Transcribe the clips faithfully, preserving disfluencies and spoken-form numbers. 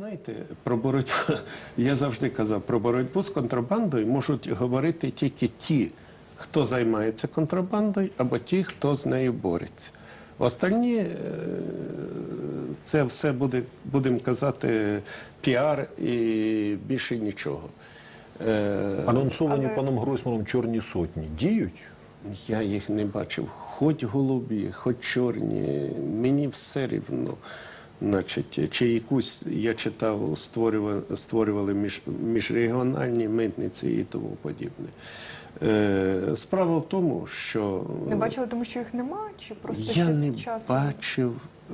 знаєте, про боротьбу, я завжди казав, про боротьбу з контрабандою можуть говорити тільки ті, хто займається контрабандою, або ті, хто з нею бореться. Остальні, е, це все буде, будемо казати, піар і більше нічого. Е, Анонсовані Але- паном Гройсманом чорні сотні діють? Я їх не бачив. Хоч голубі, хоч чорні, мені все рівно. Значить, чи якусь, я читав, створювали, створювали між, міжрегіональні митниці і тому подібне. Е, справа в тому, що... Не бачили, тому що їх нема? Чи просто Я ще не часу? бачив, е,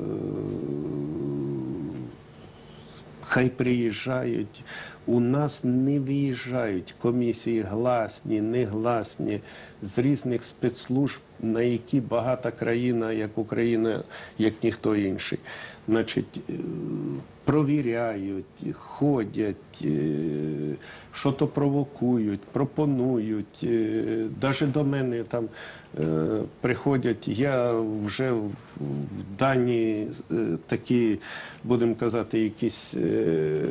хай приїжджають, у нас не виїжджають комісії гласні, негласні, з різних спецслужб, на які багата країна, як Україна, як ніхто інший. Значить, е, провіряють, ходять, що то провокують, пропонують. Навіть до мене там е, приходять, я вже в, в дані е, такі, будемо казати, якісь е,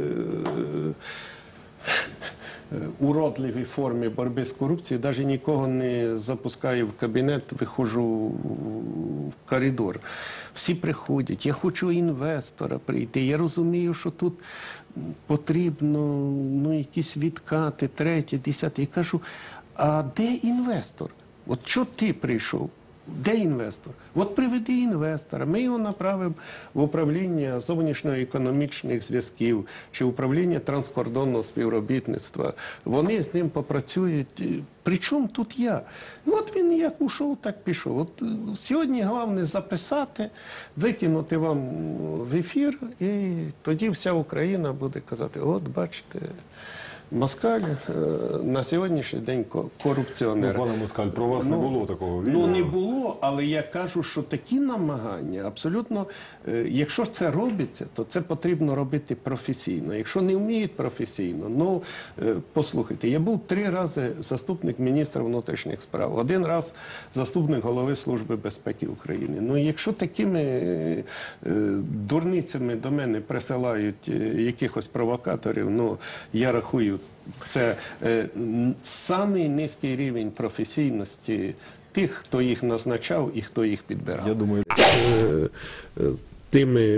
уродливій формі боротьби з корупцією, навіть нікого не запускаю в кабінет, виходжу в коридор. Всі приходять, я хочу інвестора прийти, я розумію, що тут потрібно ну, якісь відкати, третє, десяте. Я кажу, а де інвестор? От що ти прийшов? Де інвестор? От приведи інвестора, ми його направимо в управління зовнішньоекономічних зв'язків чи управління транскордонного співробітництва. Вони з ним попрацюють. Причому тут я? От він як ушов, так пішов. От сьогодні головне записати, викинути вам в ефір, і тоді вся Україна буде казати, от бачите, Москаль е, на сьогоднішній день ко- корупціонер. Ну, пане Москаль, про вас не було такого відео? Ну, не було, але я кажу, що такі намагання абсолютно, е, якщо це робиться, то це потрібно робити професійно. Якщо не вміють професійно, ну, е, послухайте, я був три рази заступник міністра внутрішніх справ, один раз заступник голови Служби безпеки України. Ну, якщо такими е, е, дурницями до мене присилають е, якихось провокаторів, ну, я рахую, це е, н- самий низький рівень професійності тих, хто їх назначав і хто їх підбирав. Я думаю, Е, е, Тими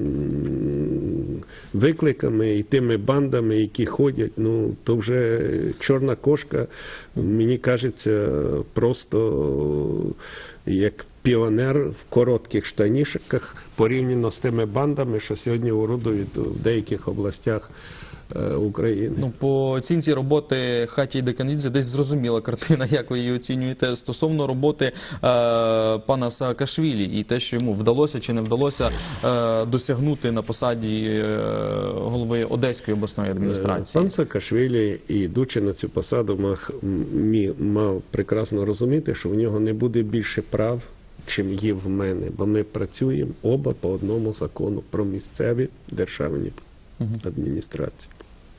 м, викликами і тими бандами, які ходять, ну, то вже чорна кошка, мені кажеться, просто як піонер в коротких штанішках порівняно з тими бандами, що сьогодні орудують в деяких областях е, України. Ну, по оцінці роботи Хаті Деканідзе десь зрозуміла картина, як ви її оцінюєте, стосовно роботи е, пана Саакашвілі і те, що йому вдалося чи не вдалося е, досягнути на посаді е, голови Одеської обласної адміністрації. Пан Саакашвілі, йдучи на цю посаду, мав, мі- мав прекрасно розуміти, що в нього не буде більше прав, чим є в мене, бо ми працюємо оба по одному закону про місцеві державні адміністрації.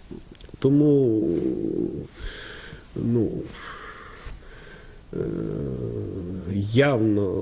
Тому, ну, е, явно,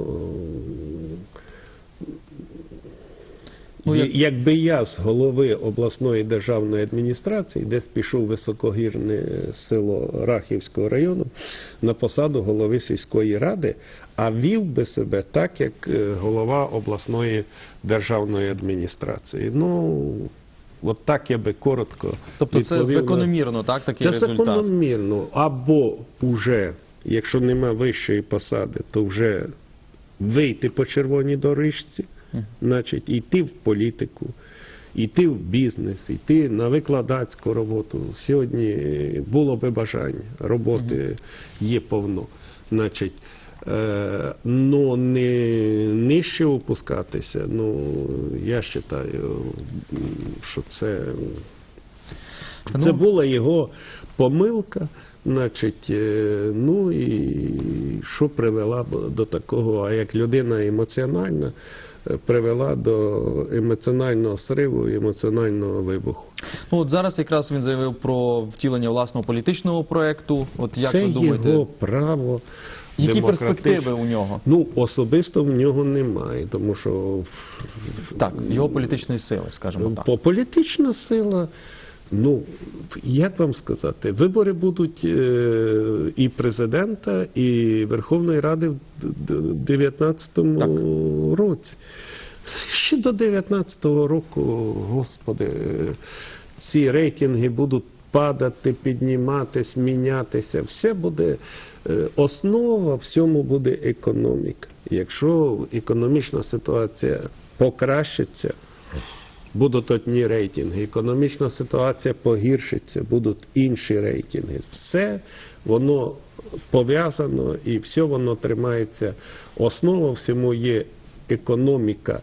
Ну, я- як- якби я з голови обласної державної адміністрації, десь пішов в високогірне село Рахівського району на посаду голови сільської ради, а вів би себе так, як е, голова обласної державної адміністрації. Ну, от так я би коротко Тобто це відповів на- закономірно, так, такий Це результат? закономірно. Або вже, якщо нема вищої посади, то вже вийти по червоній доріжці, значить, йти в політику, йти в бізнес, йти на викладацьку роботу. Сьогодні було би бажання, роботи є повно. Значить, е, ну, не нижче опускатися, ну, я вважаю, що це, це Ну, була його помилка. Значить, е, ну і що привела б до такого, а як людина емоціональна, е, привела до емоціонального сриву, емоціонального вибуху. Ну, от зараз якраз він заявив про втілення власного політичного проєкту. От як Це ви думаєте? його право, Які демократич- перспективи у нього? Ну, особисто в нього немає, тому що Так, його політичної сили, скажімо так. по політична сила, ну, як вам сказати, вибори будуть е, і президента, і Верховної Ради в дев'ятнадцятому році. Ще до дев'ятнадцятого року, господи, ці рейтинги будуть падати, підніматись, мінятися. Все буде, е, основа всьому буде економіка. Якщо економічна ситуація покращиться, будуть одні рейтинги. Економічна ситуація погіршиться, будуть інші рейтинги. Все воно пов'язано і все воно тримається. Основа всьому є економіка.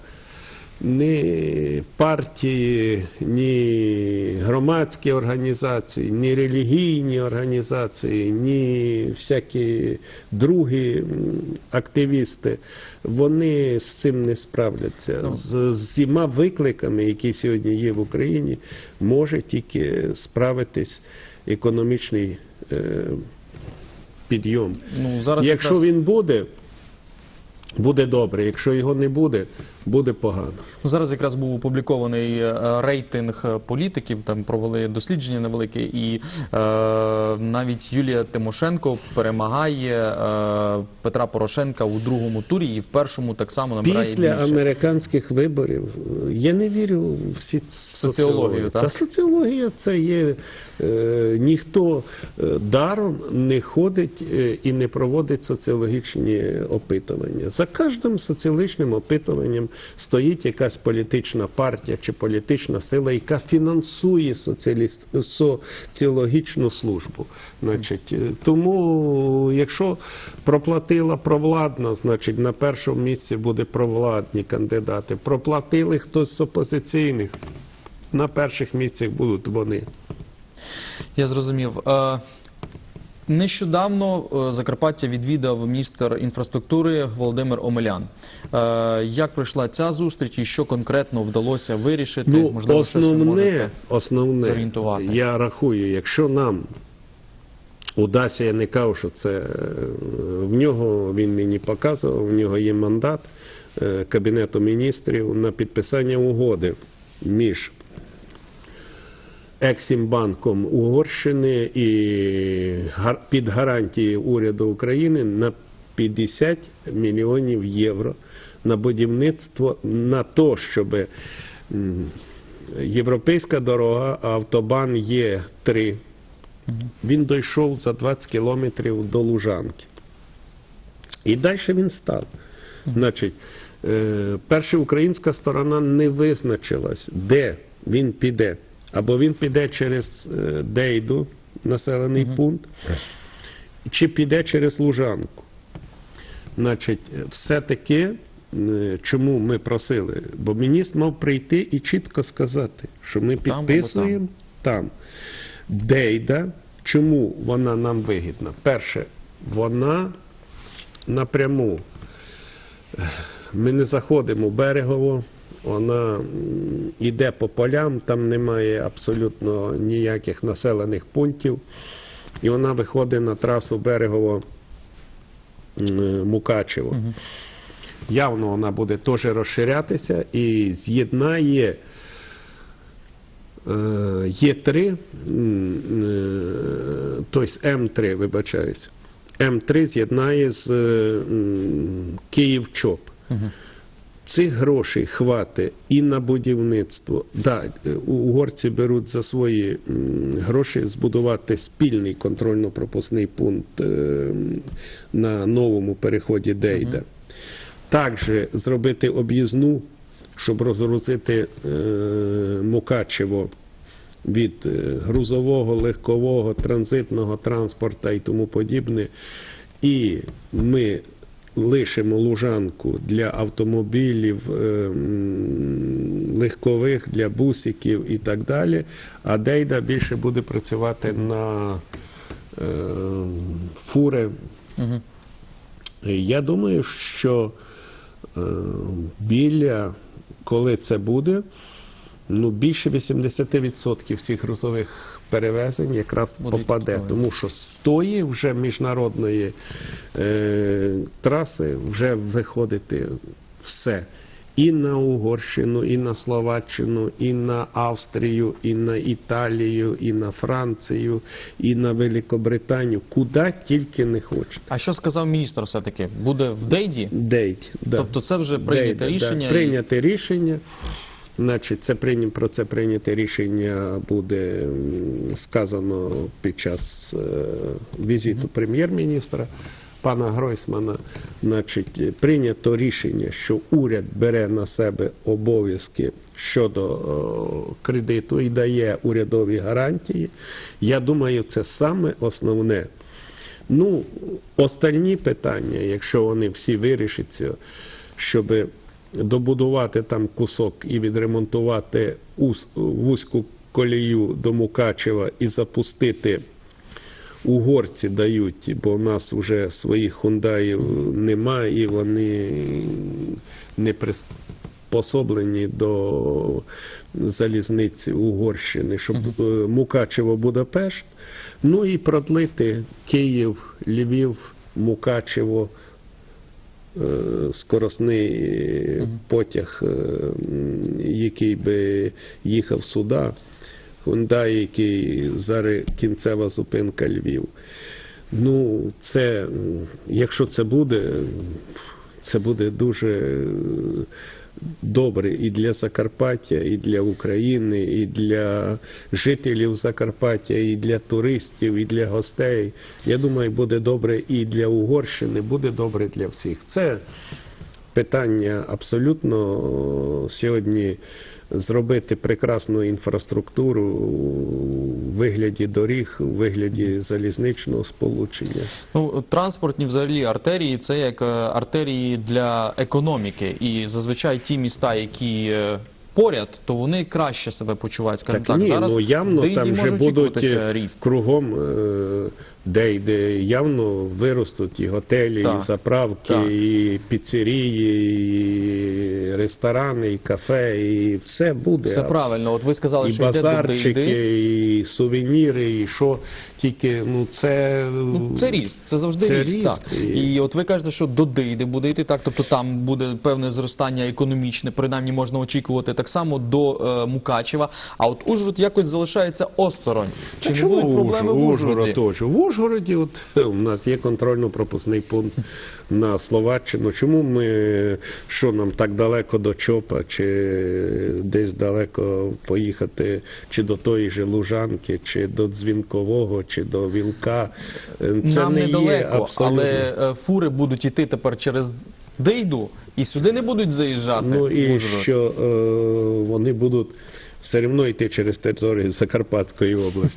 Ні партії, ні громадські організації, ні релігійні організації, ні всякі другі м, активісти, вони з цим не справляться. З, з всіма викликами, які сьогодні є в Україні, може тільки справитись економічний е, підйом. Ну, зараз Якщо якраз- він буде, буде добре. Якщо його не буде, буде погано. Ну, зараз якраз був опублікований е, рейтинг політиків, там провели дослідження невелике, і е, навіть Юлія Тимошенко перемагає е, Петра Порошенка у другому турі і в першому так само набирає Після більше. американських виборів я не вірю в всі Соціологію, так? Та соціологія це є, е, ніхто е, даром не ходить е, і не проводить соціологічні опитування. За кожним соціологічним опитуванням стоїть якась політична партія чи політична сила, яка фінансує соціаліст- соціологічну службу. Значить, е, тому, якщо проплатила провладна, значить на першому місці буде провладні кандидати. Проплатили хтось з опозиційних, на перших місцях будуть вони. Я зрозумів. Е, Нещодавно е, Закарпаття відвідав міністр інфраструктури Володимир Омелян. Е, Як пройшла ця зустріч і що конкретно вдалося вирішити? Ну, Можливо, щось ви основне, можете основне, зорієнтувати. я рахую, якщо нам удасться, я не кажу, що це е, в нього, він мені показував, в нього є мандат е, Кабінету міністрів на підписання угоди між Ексімбанком Угорщини і гар- під гарантією уряду України на п'ятдесят мільйонів євро на будівництво, на те, щоб м, європейська дорога, автобан Є три, він дійшов за двадцять кілометрів до Лужанки. І далі він став. Значить, е, перша українська сторона не визначилась, де він піде. Або він піде через е, Дейду, населений пункт, чи піде через Лужанку. Значить, все-таки, е, чому ми просили? Бо міністр мав прийти і чітко сказати, що ми Там або підписуємо там. Дейда, чому вона нам вигідна? Перше, вона напряму, ми не заходимо в Берегово, вона йде по полям, там немає абсолютно ніяких населених пунктів, і вона виходить на трасу Берегово-Мукачево. Угу. Явно вона буде теж розширятися і з'єднає Є три, тобто М три, вибачаюсь, М три з'єднає з Київ-Чоп. Угу. Цих грошей хватить і на будівництво. Да, угорці беруть за свої гроші збудувати спільний контрольно-пропускний пункт на новому переході Дейда. Угу. Також зробити об'їзну, щоб розгрузити е, Мукачево від грузового, легкового, транзитного транспорту і тому подібне. І ми лишимо Лужанку для автомобілів е, легкових, для бусиків і так далі, а Дейда більше буде працювати на е, фури. Угу. Я думаю, що е, біля, коли це буде, ну, більше вісімдесят відсотків всіх грузових перевезень якраз Будуть попаде, готові. тому що з тої вже міжнародної е, траси вже виходити все. І на Угорщину, і на Словаччину, і на Австрію, і на Італію, і на Францію, і на Великобританію. Куди тільки не хочете. А що сказав міністр все-таки? Буде в Дейді? Дейт, да. Тобто це вже прийняте Дейт, рішення Да, і- прийняте рішення. Значить, це прийня- про це прийняте рішення буде м, сказано під час е, візиту прем'єр-міністра пана Гройсмана. Значить, прийнято рішення, що уряд бере на себе обов'язки щодо о, кредиту і дає урядові гарантії. Я думаю, це саме основне. Ну, остальні питання, якщо вони всі вирішаться, щоб добудувати там кусок і відремонтувати ус- вузьку колію до Мукачева і запустити, угорці дають, бо у нас вже своїх хундаїв немає і вони не приспособлені до залізниці Угорщини, щоб е, Мукачево-Будапешт, ну і продлити Київ, Львів, Мукачево, е, скоросний е, потяг, е, м, який би їхав сюди, Хундай, який зараз кінцева зупинка Львів. Ну, це, якщо це буде, це буде дуже добре і для Закарпаття, і для України, і для жителів Закарпаття, і для туристів, і для гостей. Я думаю, буде добре і для Угорщини, буде добре для всіх. Це питання абсолютно сьогодні зробити прекрасну інфраструктуру у вигляді доріг, у вигляді залізничного сполучення. Ну, транспортні взагалі артерії – це як е, артерії для економіки. І зазвичай ті міста, які е, поряд, то вони краще себе почувають. Скажімо так, ні, зараз ну явно в Дейді там вже може будуть очікуватися ріст. кругом, е, де, де явно виростуть і готелі, Так. і заправки, Так. і піцерії, і ресторани, і кафе, і все буде. Все правильно. От ви сказали, І що йде до Дейди. базарчики, і сувеніри, і що тільки, ну це... Ну, це ріст, це завжди Це ріст. ріст. Так. І от ви кажете, що до Дейди буде йти так, тобто там буде певне зростання економічне, принаймні можна очікувати так само до е, Мукачева. А от Ужгород якось залишається осторонь. Чи Та не чому будуть проблеми в Ужгороді? Ужгород, в Ужгороді от, у нас є контрольно-пропускний пункт на Словаччину. Чому ми, що нам так далеко до Чопа, чи десь далеко поїхати, чи до тої же Лужанки, чи до Дзвінкового, чи до Вілка? Це Нам не є недалеко, абсолютно. але е, фури будуть йти тепер через Дейду і сюди не будуть заїжджати Ну в і Ужгород. що е, вони будуть все одно йти через територію Закарпатської області.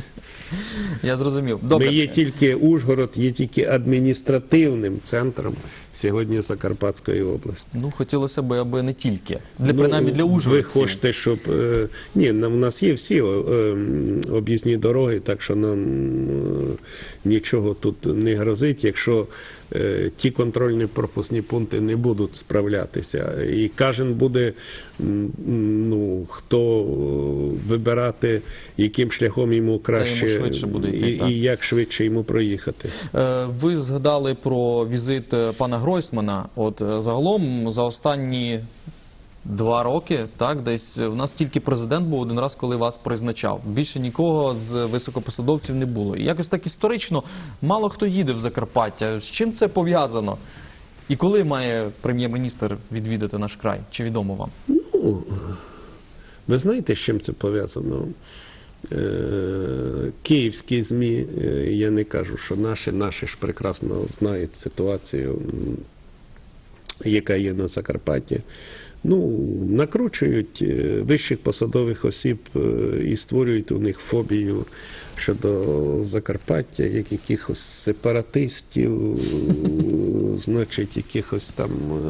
Я зрозумів. Добре. Ми є тільки Ужгород, є тільки адміністративним центром сьогодні Закарпатської області. Ну, хотілося б, аби не тільки. Для, Ну, принаймні для ви ужгородців. хочете, щоб... Е, ні, нам, у нас є всі е, об'їзні дороги, так що нам е, нічого тут не грозить, якщо е, ті контрольні пропускні пункти не будуть справлятися. І кожен буде, м, ну, хто вибирати, яким шляхом йому краще швидше буде йти, і, так. і як швидше йому проїхати. Е, Ви згадали про візит е, пана Гройсмана. От е, загалом за останні два роки, так, десь е, в нас тільки президент був один раз, коли вас призначав. Більше нікого з високопосадовців не було. І якось так історично мало хто їде в Закарпаття. З чим це пов'язано? І коли має прем'єр-міністр відвідати наш край? Чи відомо вам? Ну, ви знаєте, з чим це пов'язано? Е, Київські ЗМІ, е, я не кажу, що наші, наші ж прекрасно знають ситуацію, м, яка є на Закарпатті. Ну, накручують е, вищих посадових осіб е, і створюють у них фобію щодо Закарпаття, як якихось сепаратистів, значить, якихось там,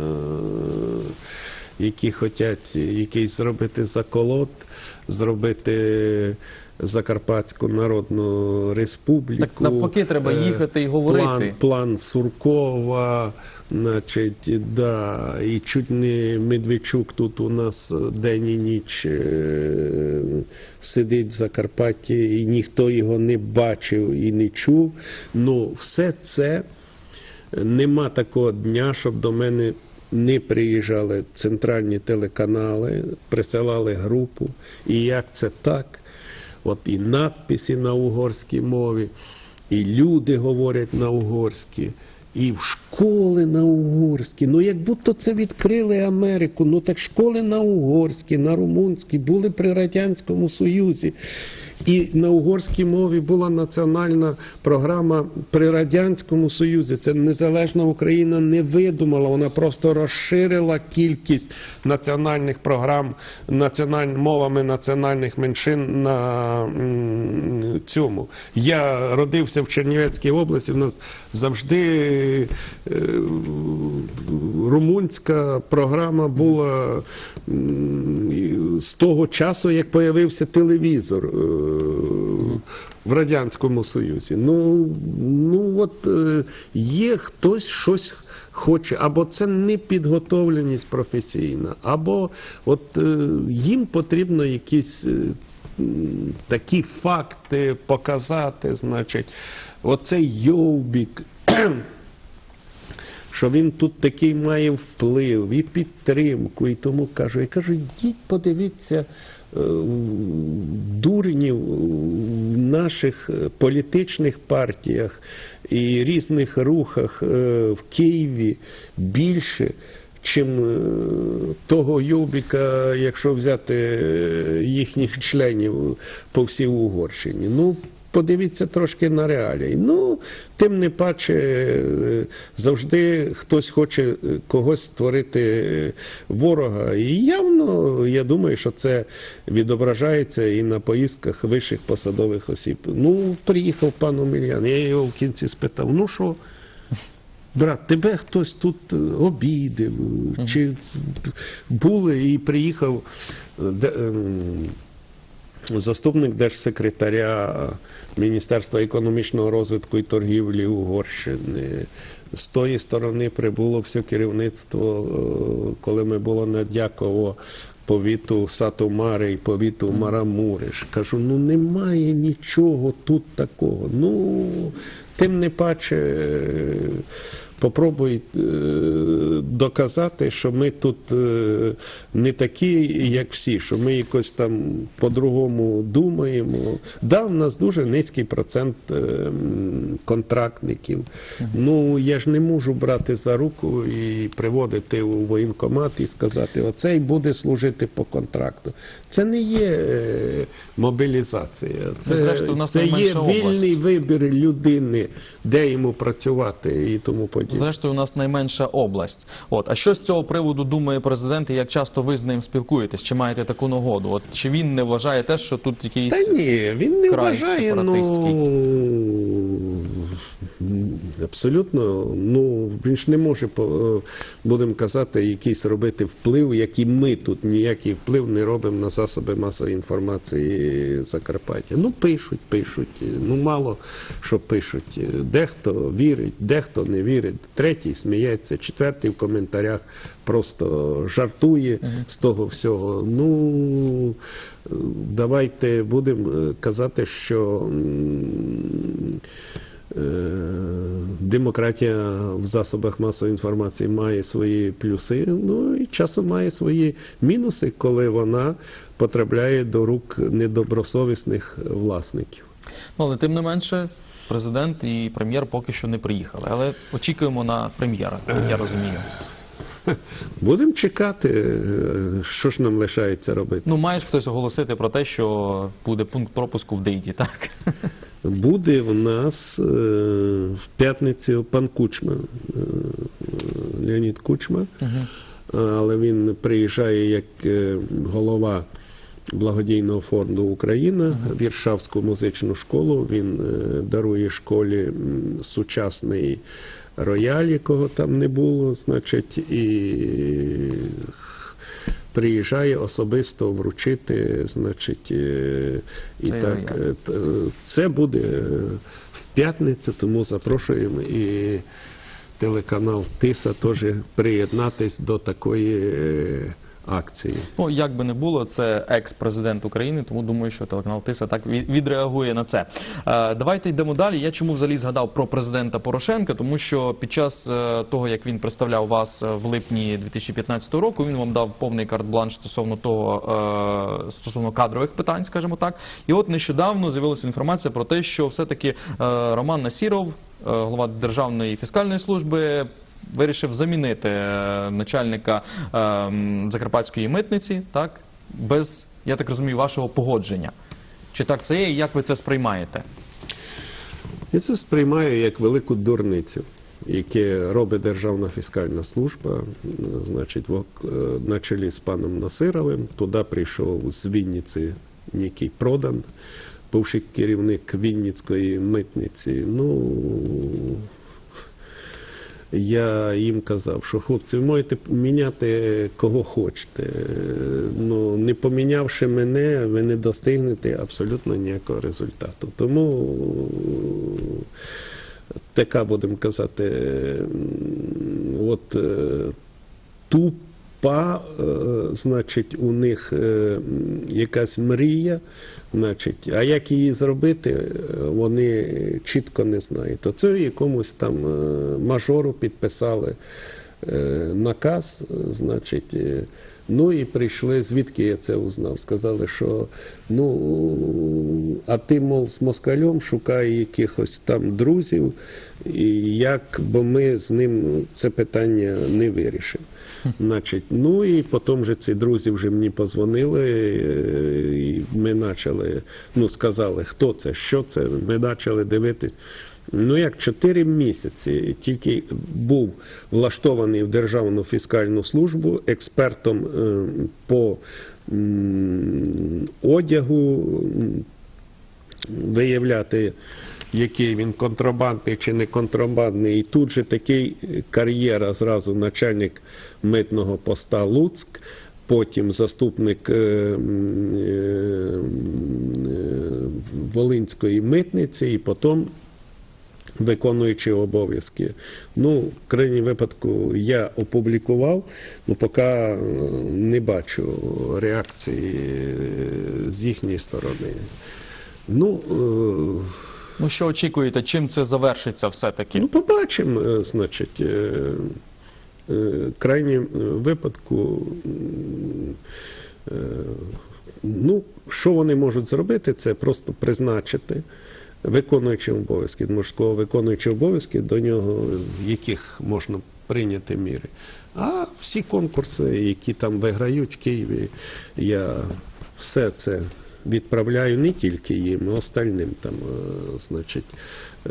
е, які хочуть якийсь зробити заколот, зробити Закарпатську Народну Республіку. Так навпаки, треба е, їхати і говорити. План, план Суркова, Значить, да, і чуть не Медведчук тут у нас день і ніч е, сидить в Закарпатті, і ніхто його не бачив і не чув. Ну, все це, нема такого дня, щоб до мене не приїжджали центральні телеканали, присилали групу. І як це так? От і надписи на угорській мові, і люди говорять на угорській, і в школи на угорській. Ну, як будто це відкрили Америку. Ну, так школи на угорській, на румунській були при Радянському Союзі. І на угорській мові була національна програма при Радянському Союзі. Це незалежна Україна не видумала, вона просто розширила кількість національних програм національ... мовами національних меншин на м, цьому. Я родився в Чернівецькій області, в нас завжди е, румунська програма була м, з того часу, як появився телевізор в Радянському Союзі. Ну, ну от е, є хтось щось хоче, або це непідготовленість професійна, або от е, їм потрібно якісь е, такі факти показати, значить, оцей Йовбік, що він тут такий має вплив і підтримку, і тому кажу, я кажу, йдіть подивіться дурнів в наших політичних партіях і різних рухах в Києві більше, чим того Йовбіка, якщо взяти їхніх членів по всій Угорщині. Ну, подивіться трошки на реалії. Ну, тим не паче, завжди хтось хоче когось створити ворога. І явно, я думаю, що це відображається і на поїздках вищих посадових осіб. Ну, приїхав пан Омелян, я його в кінці спитав, ну що, брат, тебе хтось тут обідив, чи були, і приїхав заступник держсекретаря Міністерства економічного розвитку і торгівлі Угорщини. З тої сторони прибуло все керівництво, коли ми були на Дяково, повіту Сату-Мари і повіту Марамуриш. Кажу, ну немає нічого тут такого. Ну, тим не паче, попробуй е, доказати, що ми тут е, не такі, як всі, що ми якось там по-другому думаємо. Да, в нас дуже низький процент е, контрактників. Ну, я ж не можу брати за руку і приводити у воєнкомат і сказати, оцей буде служити по контракту. Це не є е, мобілізація. Це, ну, зрештою, у нас це є область. вільний вибір людини, де йому працювати і тому подібне. Зрештою, у нас найменша область. От. А що з цього приводу думає президент і як часто ви з ним спілкуєтесь? Чи маєте таку нагоду? От, чи він не вважає те, що тут якийсь Та ні, він не край вважає, сепаратистський? ну, абсолютно, ну, він ж не може, будемо казати, якийсь робити вплив, як і ми тут ніякий вплив не робимо на засоби масової інформації Закарпаття. Ну, пишуть, пишуть, ну, мало що пишуть. Дехто вірить, дехто не вірить, третій сміється, четвертий в коментарях просто жартує uh-huh. з того всього. Ну, давайте будемо казати, що демократія в засобах масової інформації має свої плюси, ну і часом має свої мінуси, коли вона потрапляє до рук недобросовісних власників. Ну, але тим не менше, президент і прем'єр поки що не приїхали. Але очікуємо на прем'єра, як я розумію. Будемо чекати, що ж нам лишається робити. Ну, має ж хтось оголосити про те, що буде пункт пропуску в Дейті, так? Буде в нас в п'ятницю пан Кучма, Леонід Кучма, угу. але він приїжджає як голова благодійного фонду «Україна», uh-huh. Віршавську музичну школу. Він дарує школі сучасний рояль, якого там не було, значить, і приїжджає особисто вручити, значить, і це так. рояль. Це буде в п'ятницю, тому запрошуємо і телеканал Тиса теж приєднатись до такої е, акції. Ну, як би не було, це екс-президент України, тому думаю, що телеканал Тиса так від- відреагує на це. Е, Давайте йдемо далі. Я чому взагалі згадав про президента Порошенка, тому що під час е, того, як він представляв вас е, в липні дві тисячі п'ятнадцятого року, він вам дав повний карт-бланш стосовно того, е, стосовно кадрових питань, скажімо так. І от нещодавно з'явилася інформація про те, що все-таки е, Роман Насіров, е, голова Державної фіскальної служби, вирішив замінити е, начальника е, м, Закарпатської митниці, так, без, я так розумію, вашого погодження. Чи так це є, і як ви це сприймаєте? Я це сприймаю як велику дурницю, яке робить Державна фіскальна служба, значить, в- е, на чолі з паном Насировим. Туди прийшов з Вінниці некий Продан, бувший керівник Вінницької митниці. Ну, я їм казав, що хлопці, ви можете міняти кого хочете. Ну, не помінявши мене, ви не достигнете абсолютно ніякого результату. Тому така, будемо казати, м, от е, тупа, е, значить, у них е, м, якась мрія, значить, а як її зробити, е, вони чітко не знають. Оце якомусь там е, мажору підписали е, наказ, е, значить, е, ну і прийшли, звідки я це узнав, сказали, що ну, а ти, мов, з москалем шукає якихось там друзів, і як, бо ми з ним це питання не вирішимо. Значить, ну і потім же ці друзі вже мені позвонили, е, і ми почали, ну, сказали, хто це, що це, ми почали дивитись. Ну, як чотири місяці тільки був влаштований в Державну фіскальну службу експертом е, по м, одягу, м, виявляти, який він контрабандний чи не контрабандний. І тут же такий кар'єра зразу начальник митного поста Луцьк, потім заступник е, м, е, Волинської митниці і потім виконуючи обов'язки. Ну, в крайній випадку я опублікував, ну поки е, не бачу реакції з їхньої сторони. Ну, е, Ну, що очікуєте, чим це завершиться все-таки? Ну, побачимо, е, значить, е, е, в крайньому випадку, е, ну, що вони можуть зробити, це просто призначити виконуючим обов'язки. Тому що виконуючи обов'язки, до нього яких можна прийняти міри. А всі конкурси, які там виграють в Києві, я все це відправляю не тільки їм, а остальним там, е, значить, е,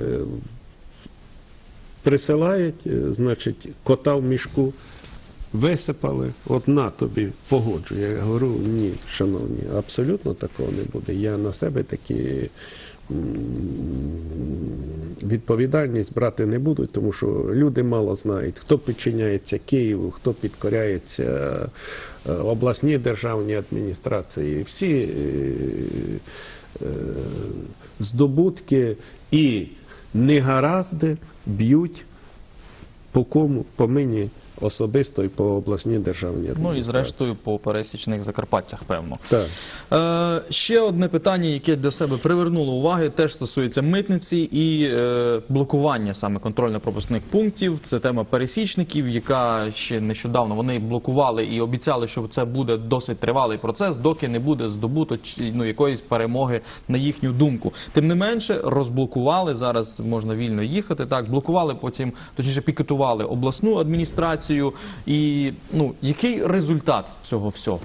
присилають, е, значить, кота в мішку висипали, от на тобі, погоджу. Я говорю, ні, шановні, абсолютно такого не буде. Я на себе такі м, відповідальність брати не буду, тому що люди мало знають, хто підчиняється Києву, хто підкоряється е, обласній державній адміністрації. Всі е, е, здобутки і негаразди б'ють по кому? По мені особисто і по обласній державній адміністрації. Ну і зрештою по пересічних закарпатцях, певно. Так. Е, ще одне питання, яке для себе привернуло уваги, теж стосується митниці і е, блокування саме контрольно-пропускних пунктів. Це тема пересічників, яка ще нещодавно вони блокували і обіцяли, що це буде досить тривалий процес, доки не буде здобуто чи- ну, якоїсь перемоги на їхню думку. Тим не менше, розблокували, зараз можна вільно їхати, так, блокували потім, точніше пікетували обласну адміністрацію. І, ну, який результат цього всього?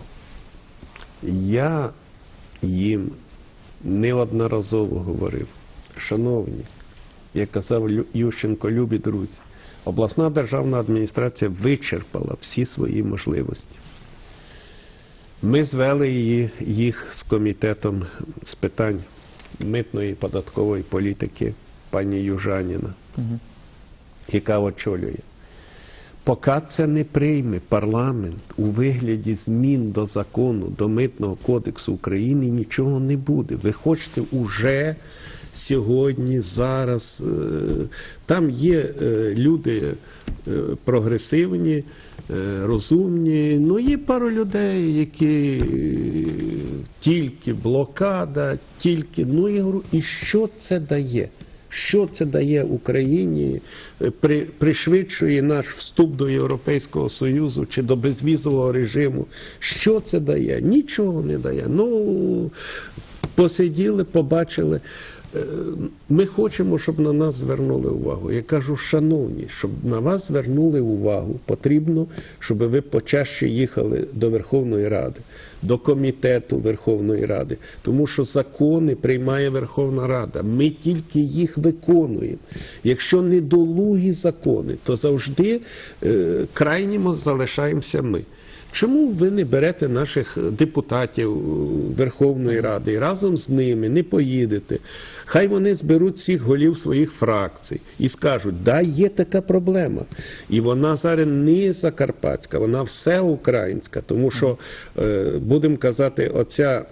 Я їм неодноразово говорив, шановні, як казав Лю- Ющенко, любі друзі, обласна державна адміністрація вичерпала всі свої можливості. Ми звели її, їх з комітетом з питань митної і податкової політики пані Южаніна, яка очолює. Поки це не прийме парламент у вигляді змін до закону, до Митного кодексу України, нічого не буде. Ви хочете уже сьогодні, зараз. Е, Там є е, люди е, прогресивні, е, розумні. Ну, є пару людей, які е, тільки блокада, тільки. Ну, я говорю, і що це дає? Що це дає Україні, при, пришвидшує наш вступ до Європейського Союзу чи до безвізового режиму? Що це дає? Нічого не дає. Ну, посиділи, побачили. Е, Ми хочемо, щоб на нас звернули увагу. Я кажу, шановні, щоб на вас звернули увагу, потрібно, щоб ви почаще їхали до Верховної Ради, до комітету Верховної Ради, тому що закони приймає Верховна Рада. Ми тільки їх виконуємо. Якщо недолугі закони, то завжди е, крайніми залишаємося ми. Чому ви не берете наших депутатів Верховної Ради і разом з ними не поїдете? Хай вони зберуть всіх голів своїх фракцій і скажуть, да, є така проблема. І вона зараз не закарпатська, вона все українська. Тому що, будемо казати, оця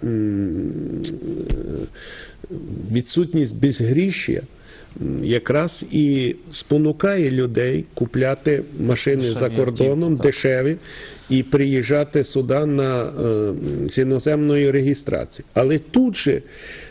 відсутність безгрішя якраз і спонукає людей купляти машини Дешеві за кордоном, автівки, так. дешеві, і приїжджати сюди на, е, з іноземної реєстрації. Але тут же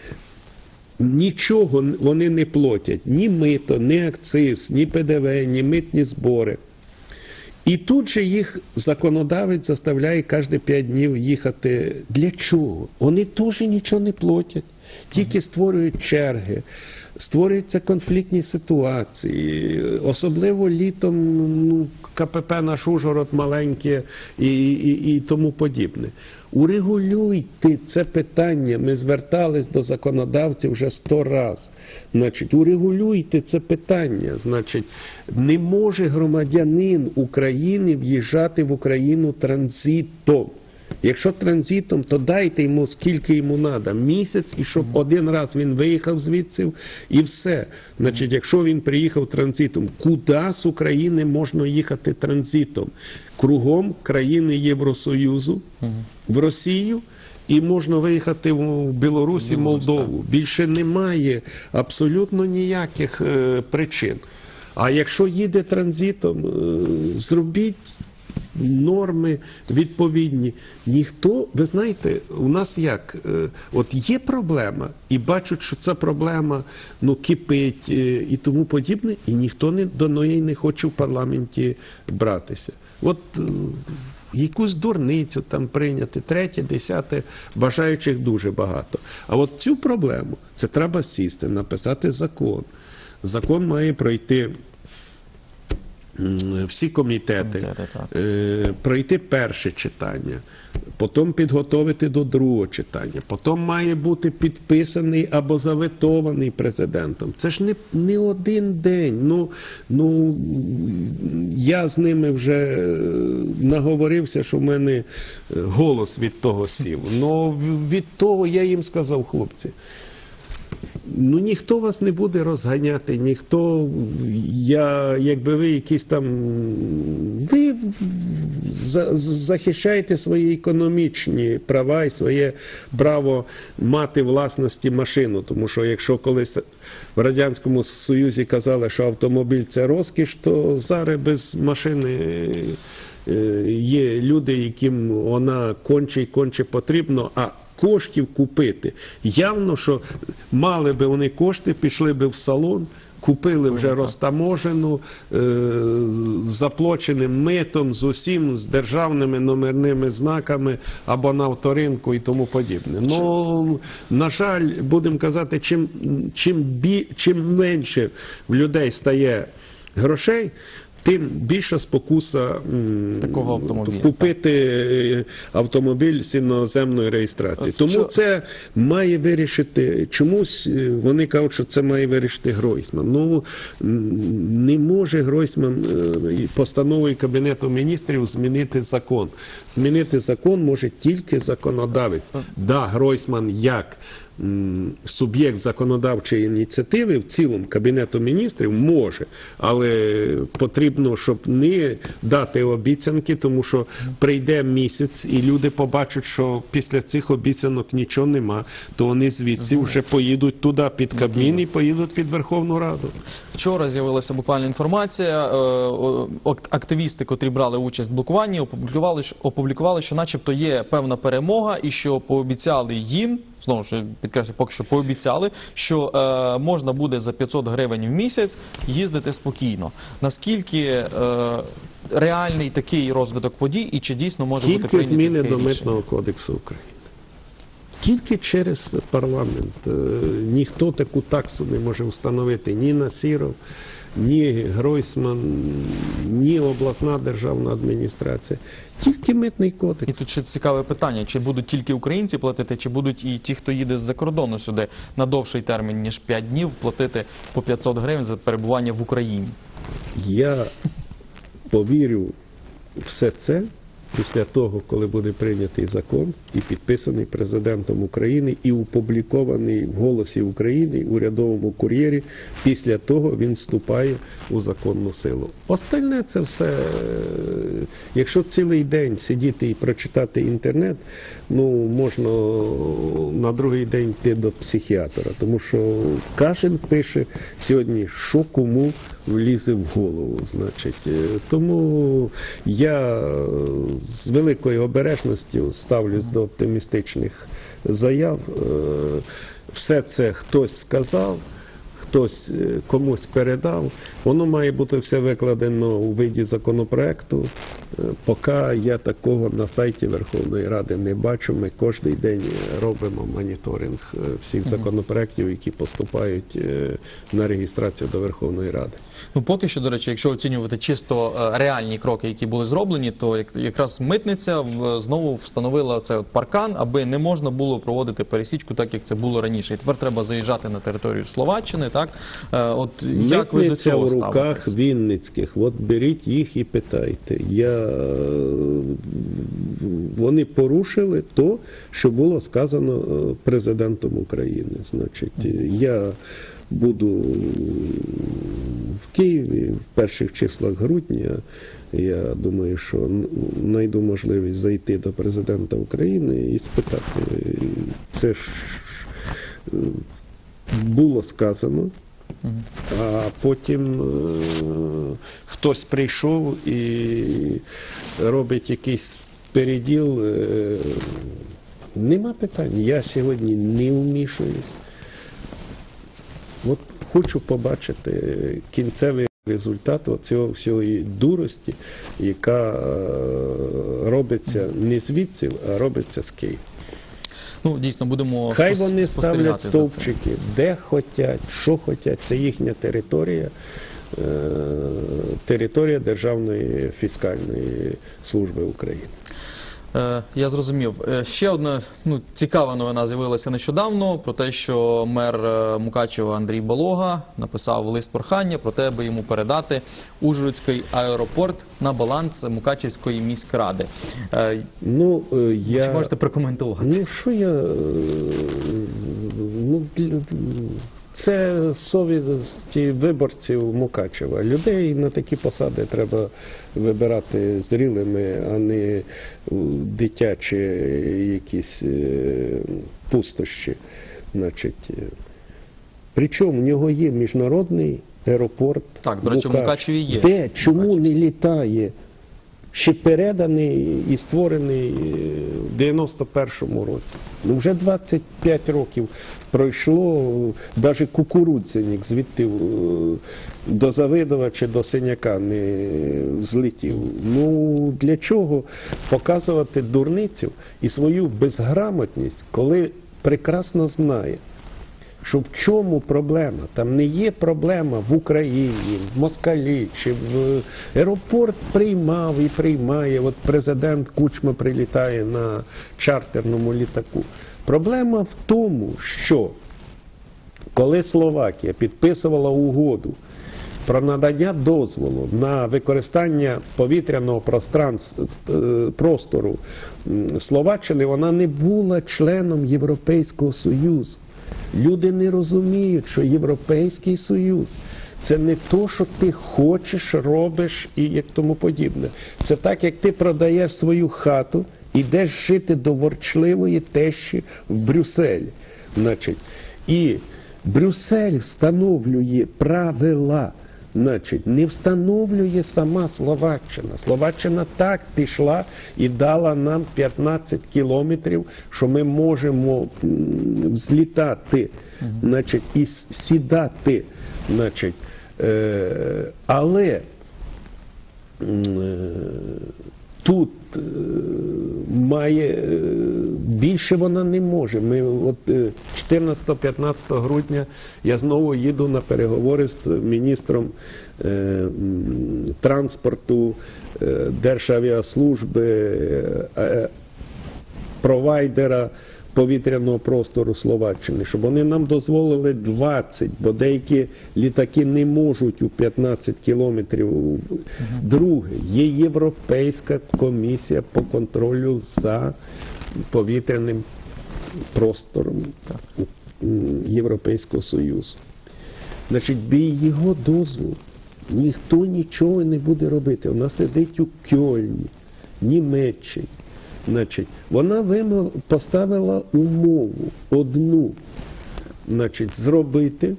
нічого вони не платять. Ні мито, ні акциз, ні Пе Де Ве, ні митні збори. І тут же їх законодавець заставляє кожні п'ять днів їхати. Для чого? Вони теж нічого не платять, тільки створюють черги. Створюються конфліктні ситуації, особливо літом, ну, Ка Пе Пе наш Ужгород маленьке і, і, і тому подібне. Урегулюйте це питання. Ми звертались до законодавців вже сто раз. Значить, урегулюйте це питання. Значить, не може громадянин України в'їжджати в Україну транзитом. Якщо транзитом, то дайте йому скільки йому треба, місяць, і щоб один раз він виїхав звідси, і все. Значить, якщо він приїхав транзитом, куди з України можна їхати транзитом? Кругом країни Євросоюзу, в Росію, і можна виїхати в Білорусі, Молдову. Більше немає абсолютно ніяких е, причин. А якщо їде транзитом, е, зробіть норми відповідні. Ніхто, ви знаєте, у нас як, от є проблема, і бачать, що ця проблема, ну, кипить і тому подібне, і ніхто не, до неї не хоче в парламенті братися. От якусь дурницю там прийняти, третє, десяте, бажаючих дуже багато. А от цю проблему, це треба сісти, написати закон. Закон має пройти всі комітети, е, пройти перше читання, потім підготовити до другого читання, потім має бути підписаний або заветований президентом. Це ж не, не один день. Ну, ну, я з ними вже наговорився, що в мене голос від того сів. Но від того я їм сказав, хлопці, ну, ніхто вас не буде розганяти, ніхто, я, якби ви якісь там, ви за, захищаєте свої економічні права і своє право мати власності машину, тому що якщо колись в Радянському Союзі казали, що автомобіль – це розкіш, то зараз без машини є люди, яким вона конче і конче потрібно, а коштів купити. Явно, що мали би вони кошти, пішли би в салон, купили вже розтаможену, е, заплаченим митом, з усім, з державними номерними знаками або на авторинку і тому подібне. Ну, на жаль, будемо казати, чим, чим, бі, чим менше в людей стає грошей, тим більша спокуса такого автомобіля, купити автомобіль з іноземної реєстрації. Тому що... це має вирішити, чомусь вони кажуть, що це має вирішити Гройсман. Ну, не може Гройсман постановою Кабінету міністрів змінити закон. Змінити закон може тільки законодавець. Да, Гройсман як м, суб'єкт законодавчої ініціативи в цілому Кабінету міністрів може, але потрібно, щоб не дати обіцянки, тому що прийде місяць і люди побачать, що після цих обіцянок нічого нема, то вони звідси вже поїдуть туди під Кабмін і поїдуть під Верховну Раду. Вчора з'явилася буквально інформація. е, о, Активісти, котрі брали участь в блокуванні, опублікували, що- опублікували, що начебто є певна перемога і що пообіцяли їм, знову ж підкреслю, поки що пообіцяли, що е, можна буде за п'ятсот гривень в місяць їздити спокійно. Наскільки е, реальний такий розвиток подій і чи дійсно може бути Тільки прийнято зміни таке до рішення? Митного кодексу України. Тільки через парламент. Е, Ніхто таку таксу не може встановити ні Насіров, ні Гройсман, ні обласна державна адміністрація. Тільки Митний І кодекс. тут ще цікаве питання, чи будуть тільки українці платити, чи будуть і ті, хто їде з-за кордону сюди на довший термін, ніж п'ять днів, платити по п'ятсот гривень за перебування в Україні? Я повірю в все це після того, коли буде прийнятий закон і підписаний президентом України і опублікований в «Голосі України», урядовому кур'єрі. Після того він вступає у законну силу. Остальне це все, е, якщо цілий день сидіти і прочитати інтернет, ну, можна на другий день йти до психіатра, тому що кожен пише сьогодні, що кому влізе в голову. Значить. Е, Тому я з великою обережністю ставлюсь до оптимістичних заяв. Е, Все це хтось сказав, хтось е, комусь передав. Воно має бути все викладено у виді законопроекту. Е, Поки я такого на сайті Верховної Ради не бачу. Ми кожен день робимо моніторинг е, всіх законопроектів, які поступають е, на реєстрацію до Верховної Ради. Ну, поки що, до речі, якщо оцінювати чисто е, реальні кроки, які були зроблені, то як, якраз митниця в, знову встановила цей от паркан, аби не можна було проводити пересічку так, як це було раніше. І тепер треба заїжджати на територію Словаччини, так? Е, от як ви до Митниця цього в руках ставитесь? Вінницьких. От беріть їх і питайте. Я... Вони порушили то, що було сказано е, президентом України. Значить, я буду в Києві в перших числах грудня. Я думаю, що знайду можливість зайти до президента України і спитати. Це ж е, було сказано. А потім е, хтось прийшов і робить якийсь переділ. Е, нема питань. Я сьогодні не вмішуюсь. От хочу побачити кінцевий результат цього всієї дурості, яка е, робиться не звідси, а робиться з Києва. Ну, дійсно, будемо Хай спос- вони ставлять спостерігати за цим. стовпчики, де хочуть, що хочуть. Це їхня територія, е, територія Державної фіскальної служби України. Е, Я зрозумів. Е, Ще одна ну, цікава новина з'явилася нещодавно про те, що мер е, Мукачева Андрій Балога написав лист прохання про те, аби йому передати Ужгородський аеропорт на баланс Мукачевської міськради. Е, Ну, е, я... Чи можете прокоментувати? Ну, що я... е, з- з- Ну, для- це совісті виборців Мукачева. Людей на такі посади треба вибирати зрілими, а не дитячі якісь е, пустощі. Значить, е, причому в нього є міжнародний аеропорт. Так, до речі, в Мукачеві є. Де? Чому не Мукачевський. літає? Ще переданий і створений в дев'яносто першому році. Ну, вже двадцять п'ять років пройшло, навіть кукурудзяник звідти е, до Завидова чи до Синяка не взлетів. Ну, для чого показувати дурницю і свою безграмотність, коли прекрасно знає, що в чому проблема? Там не є проблема в Україні, в Москалі, чи в аеропорт приймав і приймає. От президент Кучма прилітає на чартерному літаку. Проблема в тому, що коли Словакія підписувала угоду про надання дозволу на використання повітряного пространства, е, простору м, Словаччини, вона не була членом Європейського Союзу. Люди не розуміють, що Європейський Союз – це не то, що ти хочеш, робиш і як тому подібне. Це так, як ти продаєш свою хату, ідеш жити до ворчливої тещі в Брюсселі. Значить, і Брюссель встановлює правила. Значить, не встановлює сама Словаччина. Словаччина так пішла і дала нам п'ятнадцять кілометрів, що ми можемо м, злітати, значить, і с- сідати. Значить, е, але м, е, тут е, має е, більше вона не може. Ми от е, чотирнадцятого-п'ятнадцятого грудня я знову їду на переговори з міністром е, м, транспорту, е, Державіаслужби, е, е, провайдера повітряного простору Словаччини, щоб вони нам дозволили двадцять, бо деякі літаки не можуть у п'ятнадцять кілометрів. Друге, є Європейська комісія по контролю за повітряним простором м, Європейського Союзу. Значить, без його дозволу ніхто нічого не буде робити. Вона сидить у Кьольні, Німеччині. Значить, вона вимог, поставила умову одну, значить, зробити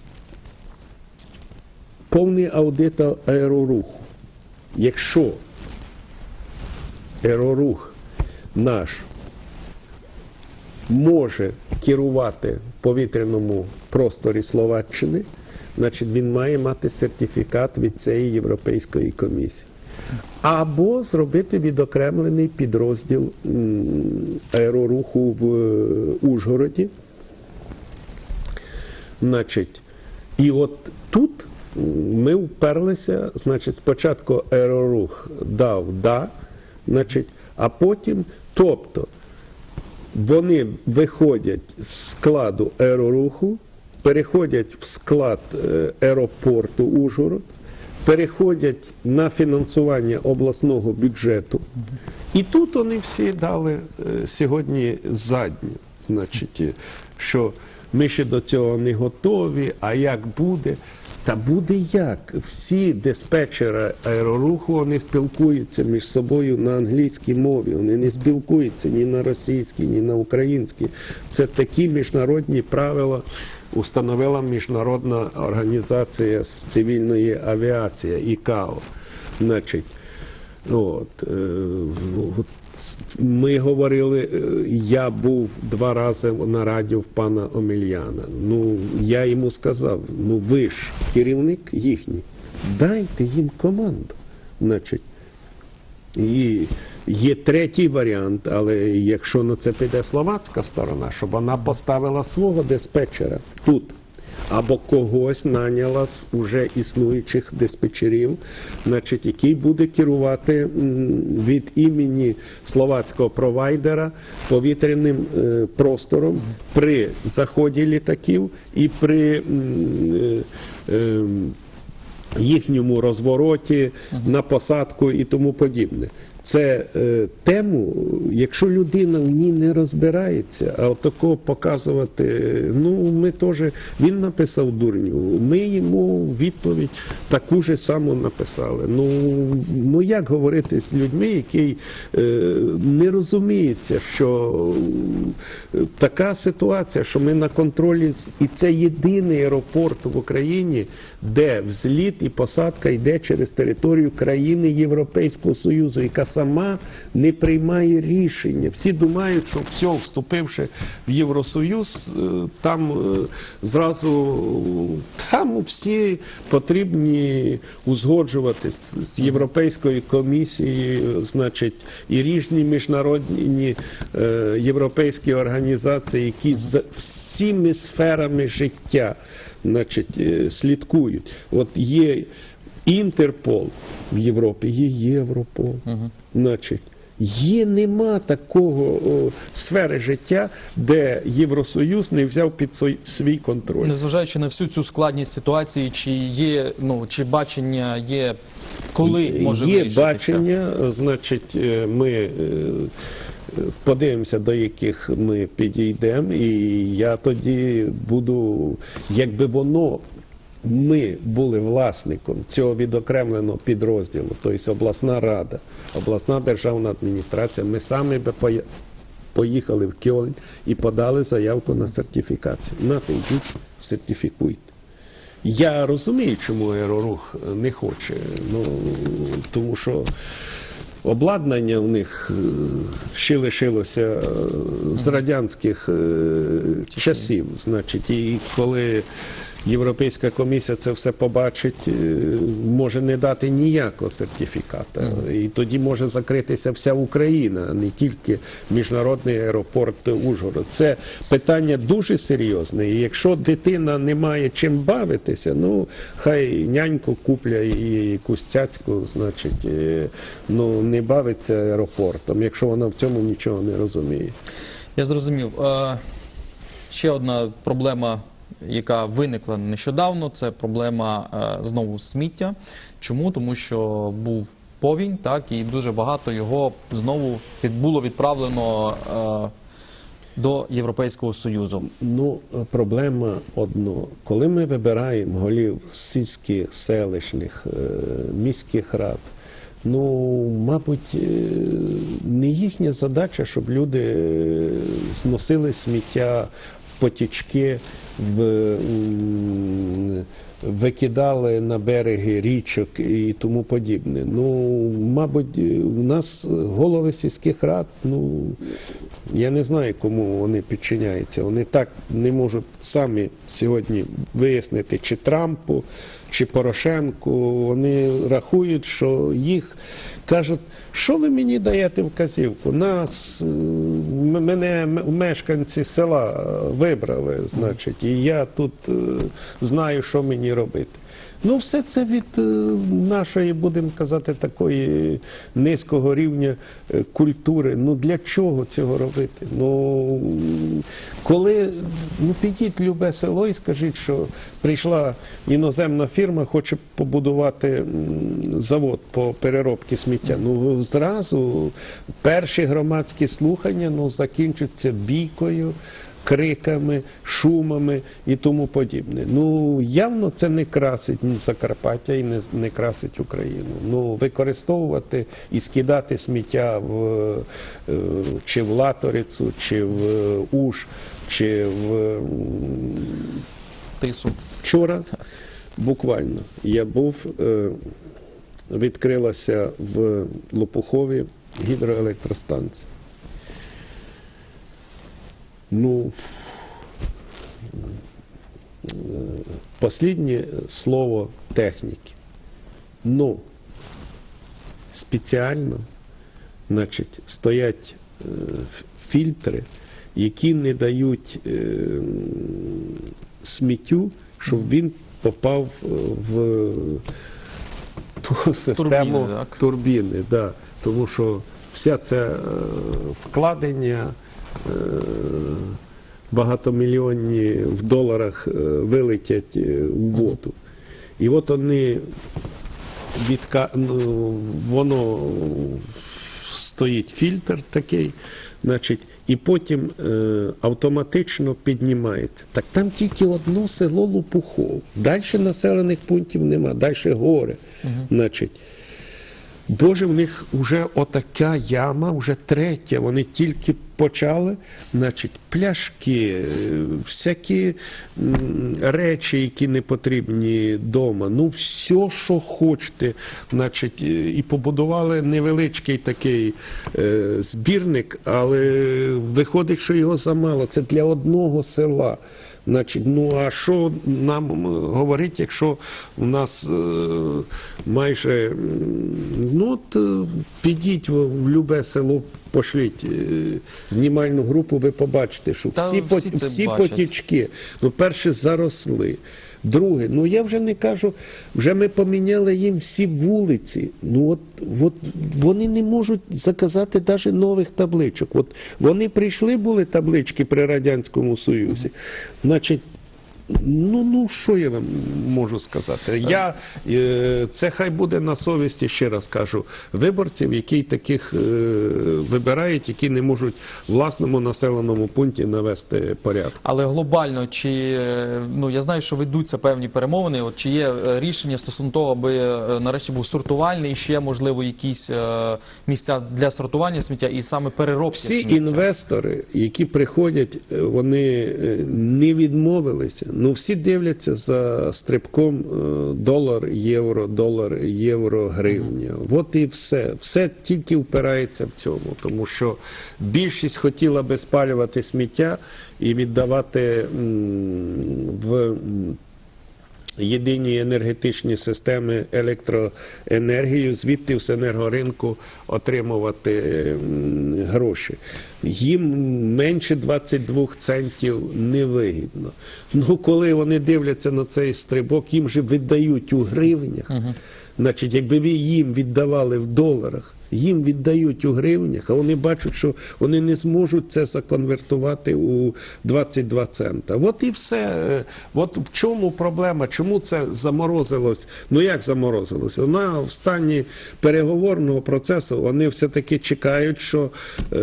повний аудит аероруху. Якщо аерорух наш може керувати в повітряному просторі Словаччини, значить він має мати сертифікат від цієї Європейської комісії. Або зробити відокремлений підрозділ м, аероруху в е, Ужгороді. Значить, і от тут м, ми вперлися, значить, спочатку аерорух дав «да», значить, а потім, тобто, вони виходять з складу аероруху, переходять в склад е, аеропорту Ужгород, переходять на фінансування обласного бюджету. І тут вони всі дали е, сьогодні задню. Значить, е, що ми ще до цього не готові, а як буде? Та буде як? Всі диспетчери аероруху, вони спілкуються між собою на англійській мові, вони не спілкуються ні на російській, ні на українській. Це такі міжнародні правила установила Міжнародна організація з цивільної авіації, ІКАО. Значить, от, е, от, ми говорили, я був два рази на радіо в пана Омельяна. Ну, я йому сказав, ну ви ж керівник їхній, дайте їм команду. Значить, і є третій варіант, але якщо на це піде словацька сторона, щоб вона поставила свого диспетчера тут, або когось наняла з уже існуючих диспетчерів, значить, який буде керувати м, від імені словацького провайдера повітряним е, простором при заході літаків і при м, е, е, їхньому розвороті, на посадку і тому подібне. Це е, тему, якщо людина в ній не розбирається, а от такого показувати, ну ми теж, він написав дурню, ми йому відповідь таку ж саму написали. Ну, ну як говорити з людьми, які е, не розуміються, що така ситуація, що ми на контролі, з- і це єдиний аеропорт в Україні, де взліт і посадка йде через територію країни Європейського Союзу, яка сама не приймає рішення. Всі думають, що все, вступивши в Євросоюз, е, там е, зразу там всі потрібні узгоджуватись з Європейською комісією, значить, і різні міжнародні е, європейські організації, які за всіми сферами життя, значить, е, слідкують. От є Інтерпол в Європі, є Європол. Значить, є, нема такого о, сфери життя, де Євросоюз не взяв під свій- свій контроль. Незважаючи на всю цю складність ситуації, чи є, ну, чи бачення є, коли може Є вирішитися? бачення, значить, е, ми е, подивимося, до яких ми підійдемо, і я тоді буду, якби воно, ми були власником цього відокремленого підрозділу, тобто обласна рада, обласна державна адміністрація, ми самі би поя- поїхали в Кьольн і подали заявку на сертифікацію. Нате, йдіть, сертифікуйте. Я розумію, чому аерорух не хоче, ну, тому що обладнання в них е, ще лишилося е, з радянських е, часів. Значить, і коли Європейська комісія це все побачить, е, може не дати ніякого сертифіката. І тоді може закритися вся Україна, а не тільки міжнародний аеропорт Ужгород. Це питання дуже серйозне. І якщо дитина не має чим бавитися, ну хай няньку купля і якусь цяцьку, значить, е, ну не бавиться аеропортом, якщо вона в цьому нічого не розуміє. Я зрозумів. Е, Ще одна проблема, яка виникла нещодавно, це проблема е, знову сміття. Чому? Тому що був повінь, так, і дуже багато його знову від, було відправлено е, до Європейського Союзу. Ну, проблема одно. Коли ми вибираємо голів сільських, селищних, е, міських рад, ну, мабуть, е, не їхня задача, щоб люди е, зносили сміття в потічки, в, м, викидали на береги річок і тому подібне. Ну, мабуть, у нас голови сільських рад, ну, я не знаю, кому вони підчиняються. Вони так не можуть самі сьогодні вияснити, чи Трампу, чи Порошенку. Вони рахують, що їх кажуть, що ви мені даєте вказівку? Нас, е, м- мене м- мешканці села вибрали, значить, і я тут е, знаю, що мені робити. Ну, все це від е, нашої, будемо казати, такої низького рівня е, культури. Ну, для чого цього робити? Ну, коли, ну, підіть в любе село і скажіть, що прийшла іноземна фірма, хоче побудувати м, завод по переробці сміття. Ну, зразу перші громадські слухання, ну, закінчаться бійкою, криками, шумами і тому подібне. Ну, явно це не красить ні Закарпаття і не, не красить Україну. Ну, використовувати і скидати сміття в, е, чи в Латорицю, чи в Уж, чи в м, Тису. вчора, буквально, я був, е, відкрилася в Лопухові гідроелектростанція. Ну, е, останнє слово техніки. Ну, спеціально, значить, стоять е, фільтри, які не дають е, сміттю, щоб він попав в ту систему турбіни, так? турбіни. Да. Тому що вся це е, вкладення е, багатомільйонні в доларах е, вилетять е, в воду. І от вони відка... ну, воно стоїть фільтр такий, значить, і потім е, автоматично піднімається. Так там тільки одно село Лопухов. Далі населених пунктів нема, далі гори. Угу. Значить, Боже, в них вже отака яма, вже третя, вони тільки почали, значить, пляшки, всякі м, речі, які не потрібні вдома, ну, все, що хочете, значить, і побудували невеличкий такий е, збірник, але виходить, що його замало, це для одного села. Значить, ну а що нам говорить, якщо у нас е, майже, ну от е, підіть в, в любе село, пошліть е, знімальну групу, ви побачите, що Та всі, всі пот, це всі бачать. потічки, ну перше заросли. Друге, ну я вже не кажу, вже ми поміняли їм всі вулиці. Ну от, от вони не можуть заказати навіть нових табличок. От вони прийшли, були таблички при Радянському Союзі. Значить, Ну, ну, що я вам можу сказати? Я, е, це хай буде на совісті, ще раз кажу, виборців, які таких е, вибирають, які не можуть в власному населеному пункті навести порядок. Але глобально, чи е, ну я знаю, що ведуться певні перемовини. От чи є е, рішення стосовно того, аби е, нарешті був сортувальний, і ще можливо якісь е, місця для сортування сміття і саме переробки Всі сміття? інвестори, які приходять, е, вони е, не відмовилися. Ну, всі дивляться за стрибком е, долар, євро, долар, євро, гривня. От і все. Все тільки впирається в цьому. Тому що більшість хотіла би спалювати сміття і віддавати м, в м, єдині енергетичні системи електроенергію, звідти з енергоринку отримувати м, гроші. Їм менше двадцять два центів невигідно. Ну, коли вони дивляться на цей стрибок, їм же віддають у гривнях. Значить, якби ви їм віддавали в доларах, їм віддають у гривнях, а вони бачать, що вони не зможуть це законвертувати у двадцять два цента. От і все. От в чому проблема? Чому це заморозилось? Ну як заморозилось? Вона в стані переговорного процесу, вони все-таки чекають, що е,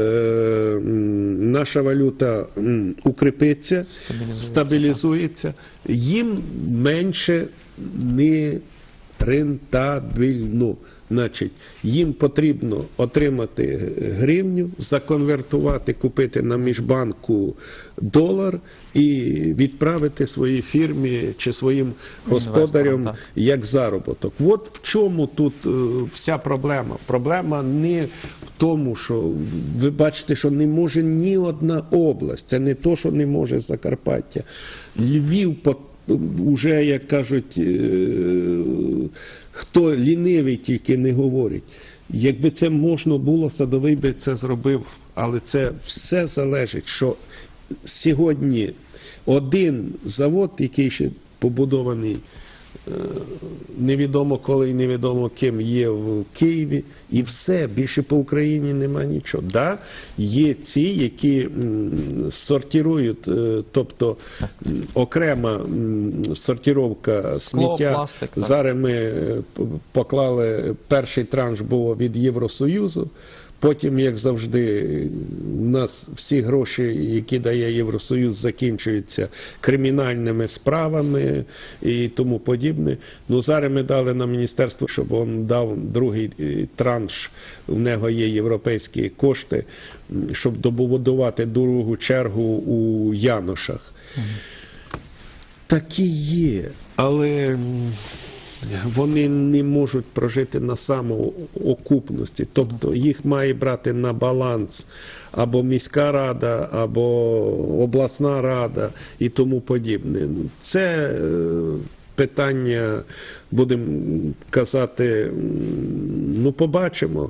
наша валюта м, укріпиться, Стабілізується, стабілізується. Їм менше не рентабельно. Значить, їм потрібно отримати гривню, законвертувати, купити на міжбанку долар і відправити своїй фірмі чи своїм господарям так. як заробіток. От в чому тут е, вся проблема. Проблема не в тому, що ви бачите, що не може ні одна область. Це не то, що не може Закарпаття. Львів по уже, як кажуть, хто лінивий тільки не говорить. Якби це можна було, Садовий би це зробив, але це все залежить, що сьогодні один завод, який ще побудований невідомо коли і невідомо ким, є в Києві, і все, більше по Україні нема нічого. Да, є ці, які м, сортирують, е, тобто м, окрема м, сортировка Скло, сміття. пластик, так. Зараз ми е, п- поклали, перший транш був від Євросоюзу. Потім, як завжди, у нас всі гроші, які дає Євросоюз, закінчуються кримінальними справами і тому подібне. Ну, зараз ми дали на міністерство, щоб він дав другий транш, у нього є європейські кошти, щоб добудувати другу чергу у Яношах. Угу. Такі є, але вони не можуть прожити на самоокупності. Тобто їх має брати на баланс або міська рада, або обласна рада і тому подібне. Це питання, будемо казати, ну побачимо.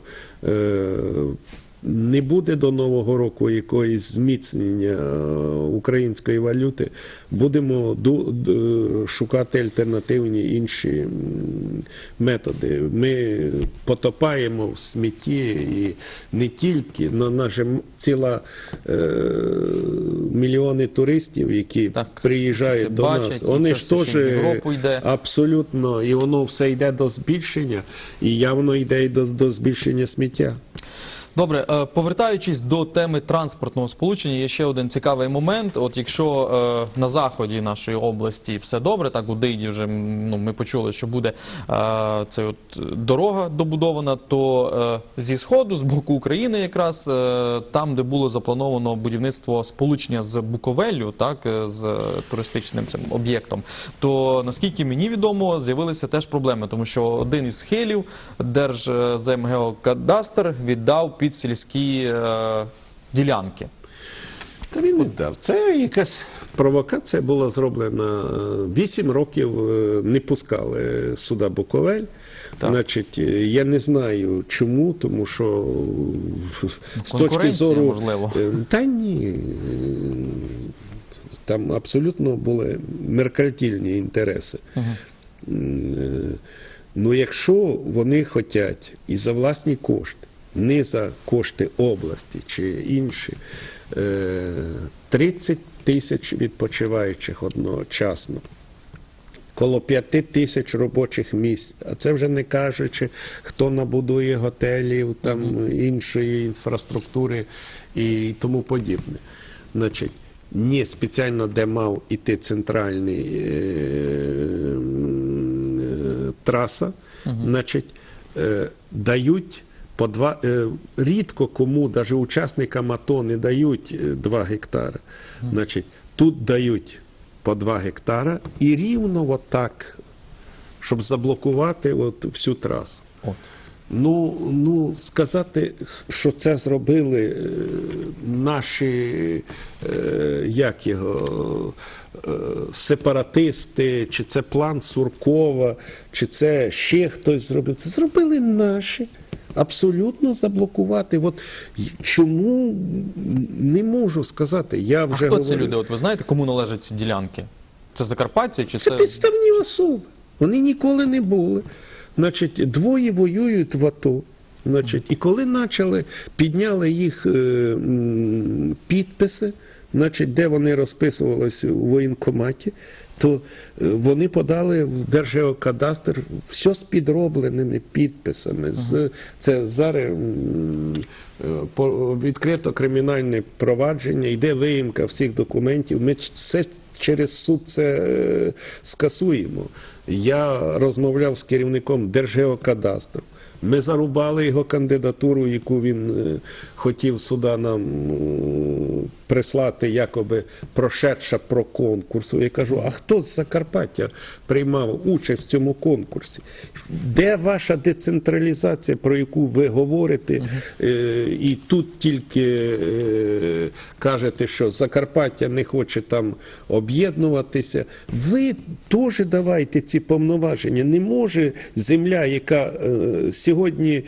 Не буде до Нового року якоїсь зміцнення української валюти. Будемо шукати альтернативні інші методи. Ми потопаємо в смітті і не тільки, але наша ціла е, мільйони туристів, які так, приїжджають це до бачать, нас. і Вони це ж все теж ще в Європу йде. абсолютно, і воно все йде до збільшення, і явно йде і до, до збільшення сміття. Добре, е, повертаючись до теми транспортного сполучення, є ще один цікавий момент. От якщо е, на заході нашої області все добре, так у Дейді вже ну, ми почули, що буде е, це от дорога добудована, то е, зі сходу, з боку України якраз, е, там, де було заплановано будівництво сполучення з Буковеллю, так, е, з туристичним цим об'єктом, то наскільки мені відомо, з'явилися теж проблеми, тому що один із схилів Держземгеокадастр віддав під сільські е, ділянки. Та він не дав. Це якась провокація була зроблена. Вісім років не пускали сюди Буковель. Так. Значить, я не знаю чому, тому що з точки зору... можливо. Та ні. Там абсолютно були меркантильні інтереси. Угу. Ну, якщо вони хочуть і за власні кошти, не за кошти області чи інші, тридцять тисяч відпочиваючих одночасно. Коло п'яти тисяч робочих місць, а це вже не кажучи, хто набудує готелів, там, іншої інфраструктури і тому подібне. Значить, не спеціально, де мав іти центральний е, е, траса, значить, е, дають по два, е, рідко кому, навіть учасникам АТО не дають два гектари. Значить, тут дають по два гектара і рівно отак, щоб заблокувати от всю трасу. От. Ну, ну, сказати, що це зробили е, наші, е, як його, е, сепаратисти, чи це план Суркова, чи це ще хтось зробив, це зробили наші. Абсолютно заблокувати. От чому, не можу сказати. Я вже А хто говорив. ці люди? От ви знаєте, кому належать ці ділянки? Це закарпатці чи Це це... підставні особи. Вони ніколи не були. Значить, двоє воюють в АТО. Значить, і коли почали, підняли їх е, м, підписи, значить, де вони розписувалися у воєнкоматі, то е, вони подали в Держгеокадастр все з підробленими підписами. З, це зараз м, е, по- відкрито кримінальне провадження, йде виїмка всіх документів. Ми все через суд це е, скасуємо. Я розмовляв з керівником Держгеокадастру. Ми зарубали його кандидатуру, яку він е, хотів сюди нам е, прислати, якоби прошедша про конкурсу. Я кажу, а хто з Закарпаття приймав участь в цьому конкурсі? Де ваша децентралізація, про яку ви говорите, е, і тут тільки е, кажете, що Закарпаття не хоче там об'єднуватися? Ви теж давайте ці повноваження. Не може земля, яка е, сьогодні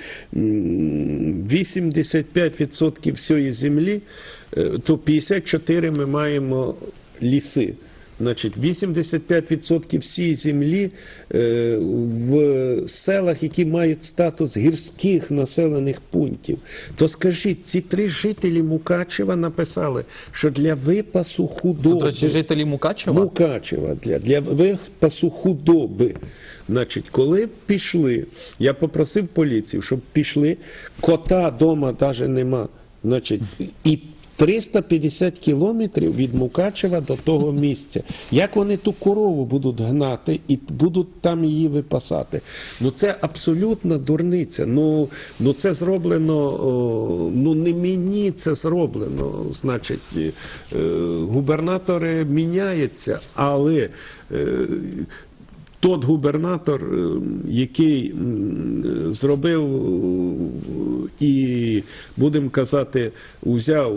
м, вісімдесят п'ять відсотків всієї землі, е, то п'ятдесят чотири ми маємо ліси. Значить, вісімдесят п'ять відсотків всієї землі е, в селах, які мають статус гірських населених пунктів. То скажіть, ці три жителі Мукачева написали, що для випасу худоби... Це, до речі, жителі Мукачева? Мукачева, для, для випасу худоби. Значить, коли пішли, я попросив поліцію, щоб пішли, кота вдома навіть нема. Значить, і триста п'ятдесят кілометрів від Мукачева до того місця. Як вони ту корову будуть гнати і будуть там її випасати? Ну це абсолютна дурниця. Ну, ну це зроблено, о, ну не мені це зроблено. Значить, е, губернатори міняються, але е, тот губернатор, який зробив і, будемо казати, взяв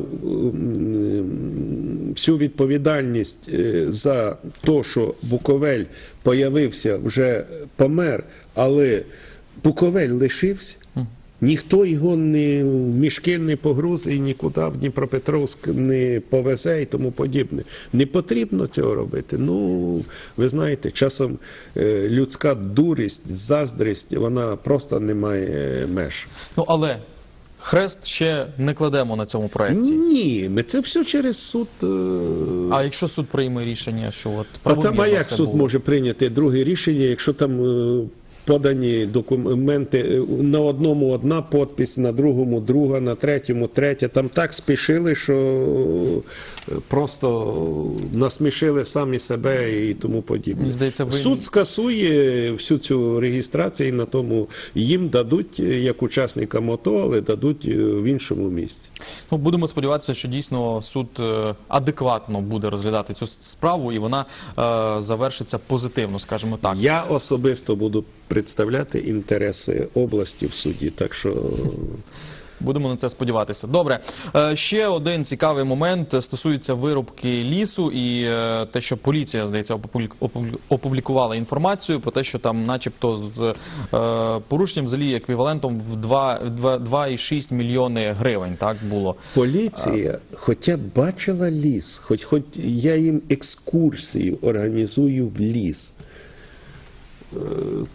всю відповідальність за те, що Буковель появився, вже помер, але Буковель лишився. Ніхто його не в мішки не погрузить і нікуди в Дніпропетровськ не повезе і тому подібне. Не потрібно цього робити. Ну, ви знаєте, часом е, людська дурість, заздрість, вона просто не має меж. Ну, але хрест ще не кладемо на цьому проєкті. Ні, ми це все через суд. Е... А якщо суд прийме рішення, що от А там, а правомірно як все суд було? може прийняти друге рішення, якщо там е, подані документи, е, на одному одна підпис, на другому друга, на третьому третя. Там так спішили, що е, просто насмішили самі себе і тому подібне. Мені здається, ви- Суд скасує всю цю реєстрацію, і на тому їм дадуть, е, як учасникам АТО, але дадуть е, в іншому місці. Ну, будемо сподіватися, що дійсно суд е, адекватно буде розглядати цю справу і вона е, завершиться позитивно, скажімо так. Я особисто буду представляти інтереси області в суді, так що Будемо на це сподіватися. Добре. Е, Ще один цікавий момент стосується вирубки лісу і е, те, що поліція, здається, опублі- опублі- опублікувала інформацію про те, що там начебто з е, порушенням взагалі еквівалентом в два і шість мільйони гривень, так було. поліція хоча б бачила ліс, хоч, хоч я їм екскурсію організую в ліс. Е,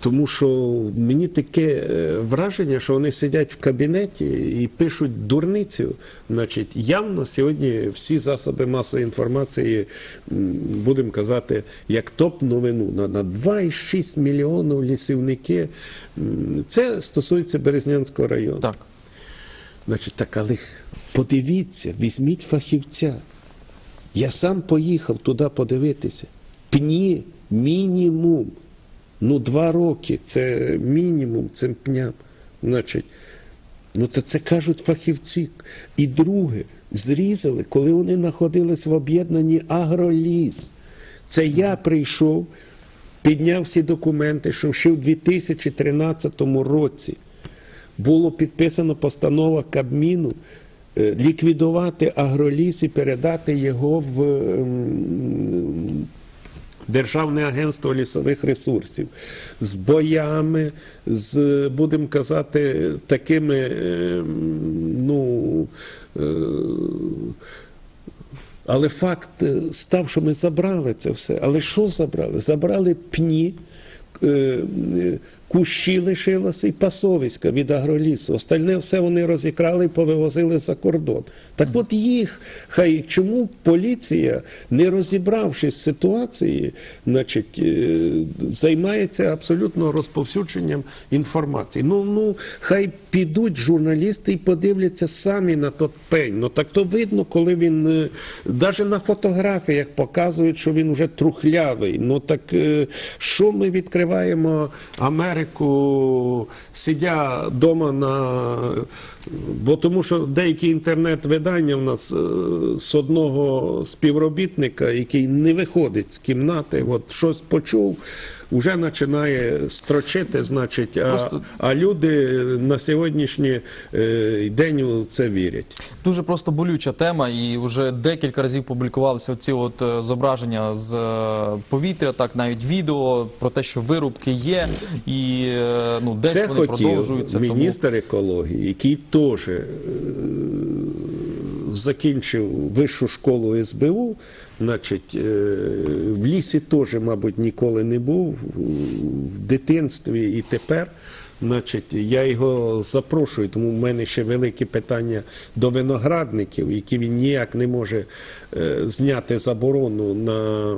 Тому що мені таке е, враження, що вони сидять в кабінеті і пишуть дурницю. Значить, явно сьогодні всі засоби масової інформації, м, будемо казати, як топ-новину на, на два і шість мільйонів лісівники. М, Це стосується Березнянського району. Так. Значить, так, але подивіться, візьміть фахівця. Я сам поїхав туди подивитися. Пні мінімум. Ну, два роки – це мінімум цим пням. Значить, ну, то це кажуть фахівці. І друге, зрізали, коли вони знаходились в об'єднанні «Агроліс». Це я прийшов, підняв всі документи, що ще в дві тисячі тринадцятому році було підписано постанова Кабміну е, ліквідувати «Агроліс» і передати його в ем, Державне агентство лісових ресурсів. З боями, з, будемо казати, такими, е, ну, е, але факт став, що ми забрали це все. Але що забрали? Забрали пні, е, е, кущі лишилося і пасовиська від агролісу. Остальне все вони розікрали і повивозили за кордон. Так от їх, хай чому поліція, не розібравшись з ситуації, значить, е, займається абсолютно розповсюдженням інформації. Ну, ну, хай підуть журналісти і подивляться самі на той пень. Ну, так то видно, коли він, е, навіть на фотографіях показують, що він вже трухлявий. Ну, так е, що ми відкриваємо Америку, сидя вдома на... Бо тому що деякі інтернет-видання в нас е, з одного співробітника, який не виходить з кімнати, от щось почув, вже починає строчити, значить, а, Просто... а люди на сьогоднішній е, день у це вірять. Дуже просто болюча тема, і вже декілька разів публікувалися ці от е, зображення з е, повітря, так навіть відео про те, що вирубки є, і е, ну, десь Це вони хотів продовжуються. міністр тому... екології, який теж е, закінчив вищу школу ес бе у, значить, е, в лісі теж, мабуть, ніколи не був, в дитинстві і тепер. Значить, я його запрошую, тому в мене ще великі питання до виноградників, які він ніяк не може е, зняти заборону на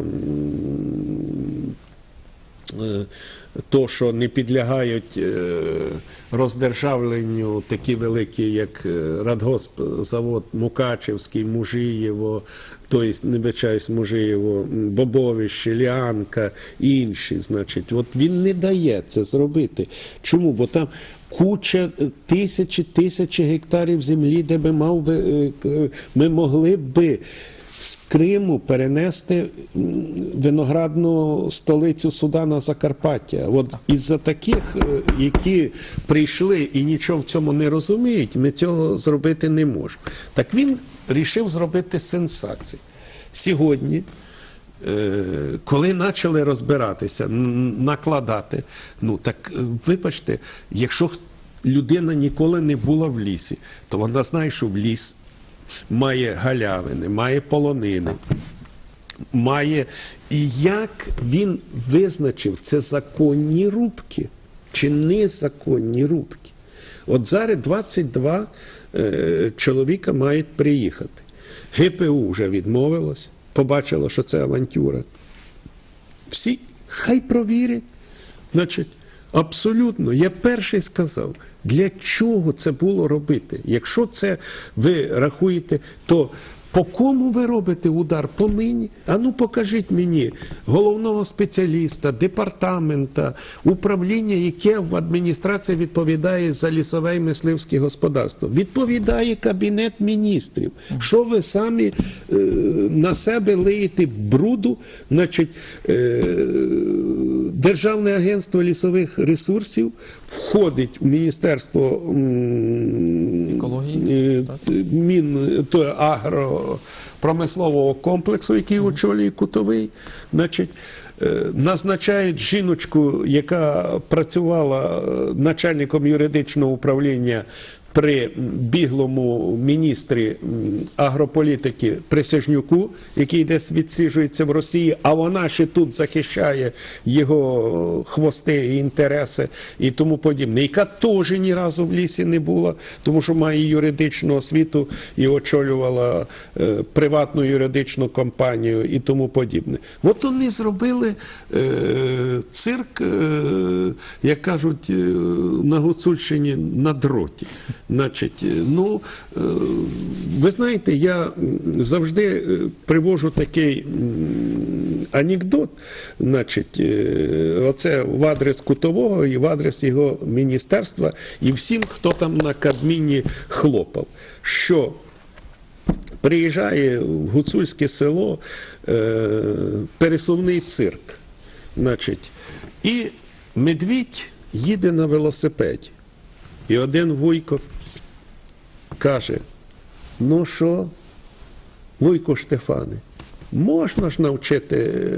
е, то, що не підлягають е, роздержавленню такі великі, як Радгоспзавод Мукачевський, Мужиєво, тобто, не вибачаюсь, Мужиєво, Бобовище, Ліанка, інші, значить, от він не дає це зробити. Чому? Бо там куча, тисячі, тисячі гектарів землі, де би мав би, ми могли би з Криму перенести виноградну столицю Судана Закарпаття. От із-за таких, які прийшли і нічого в цьому не розуміють, ми цього зробити не можемо. Так він рішив зробити сенсацію. Сьогодні, коли почали розбиратися, накладати, ну так, вибачте, якщо людина ніколи не була в лісі, то вона знає, що в ліс має галявини, має полонини, має... І як він визначив, це законні рубки чи незаконні рубки? От зараз двадцять два е, чоловіка мають приїхати. ге пе у вже відмовилось, побачило, що це авантюра. Всі хай провірять. Значить, абсолютно, я перший сказав, для чого це було робити? Якщо це ви рахуєте, то по кому ви робите удар? По мені? А ну покажіть мені головного спеціаліста, департамента, управління, яке в адміністрації відповідає за лісове і мисливське господарство. Відповідає Кабінет міністрів. Що ви самі е, на себе лиєте бруду? Значить, е, Державне агентство лісових ресурсів входить в Міністерство м, екології, е, мін, то, агропромислового комплексу, який очолює Кутовий. Значить, е, назначають жіночку, яка працювала начальником юридичного управління при біглому міністрі агрополітики Присяжнюку, який десь відсиджується в Росії, а вона ще тут захищає його хвости і інтереси і тому подібне, яка теж ні разу в лісі не була, тому що має юридичну освіту і очолювала е, приватну юридичну компанію і тому подібне. От вони зробили е, цирк, е, як кажуть, е, на Гуцульщині на дроті. Значить, ну, е, ви знаєте, я завжди е, привожу такий м, анекдот, значить, е, оце в адрес Кутового і в адрес його міністерства і всім, хто там на Кабміні хлопав, що приїжджає в гуцульське село е, пересувний цирк, значить, і медвідь їде на велосипеді. І один вуйко каже: ну що, вуйко Штефане, можна ж навчити е,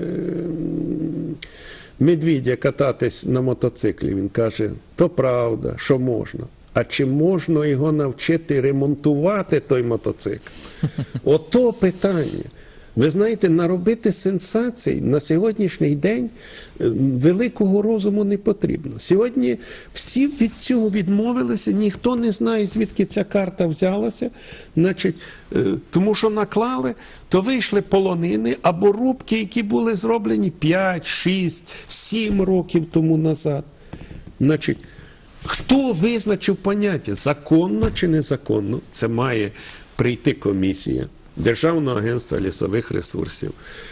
медвідя кататись на мотоциклі? Він каже: то правда, що можна. А чи можна його навчити ремонтувати той мотоцикл? Ото питання. Ви знаєте, наробити сенсацій на сьогоднішній день великого розуму не потрібно. Сьогодні всі від цього відмовилися, ніхто не знає, звідки ця карта взялася. Значить, тому що наклали, то вийшли полонини або рубки, які були зроблені п'ять, шість, сім років тому назад. Значить, хто визначив поняття, законно чи незаконно? Це має прийти комісія Державного агентства лісових ресурсів,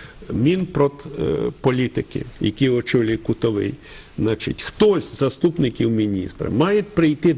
Мінпродполітики, які очолює Кутовий. Значить, хтось з заступників міністра має прийти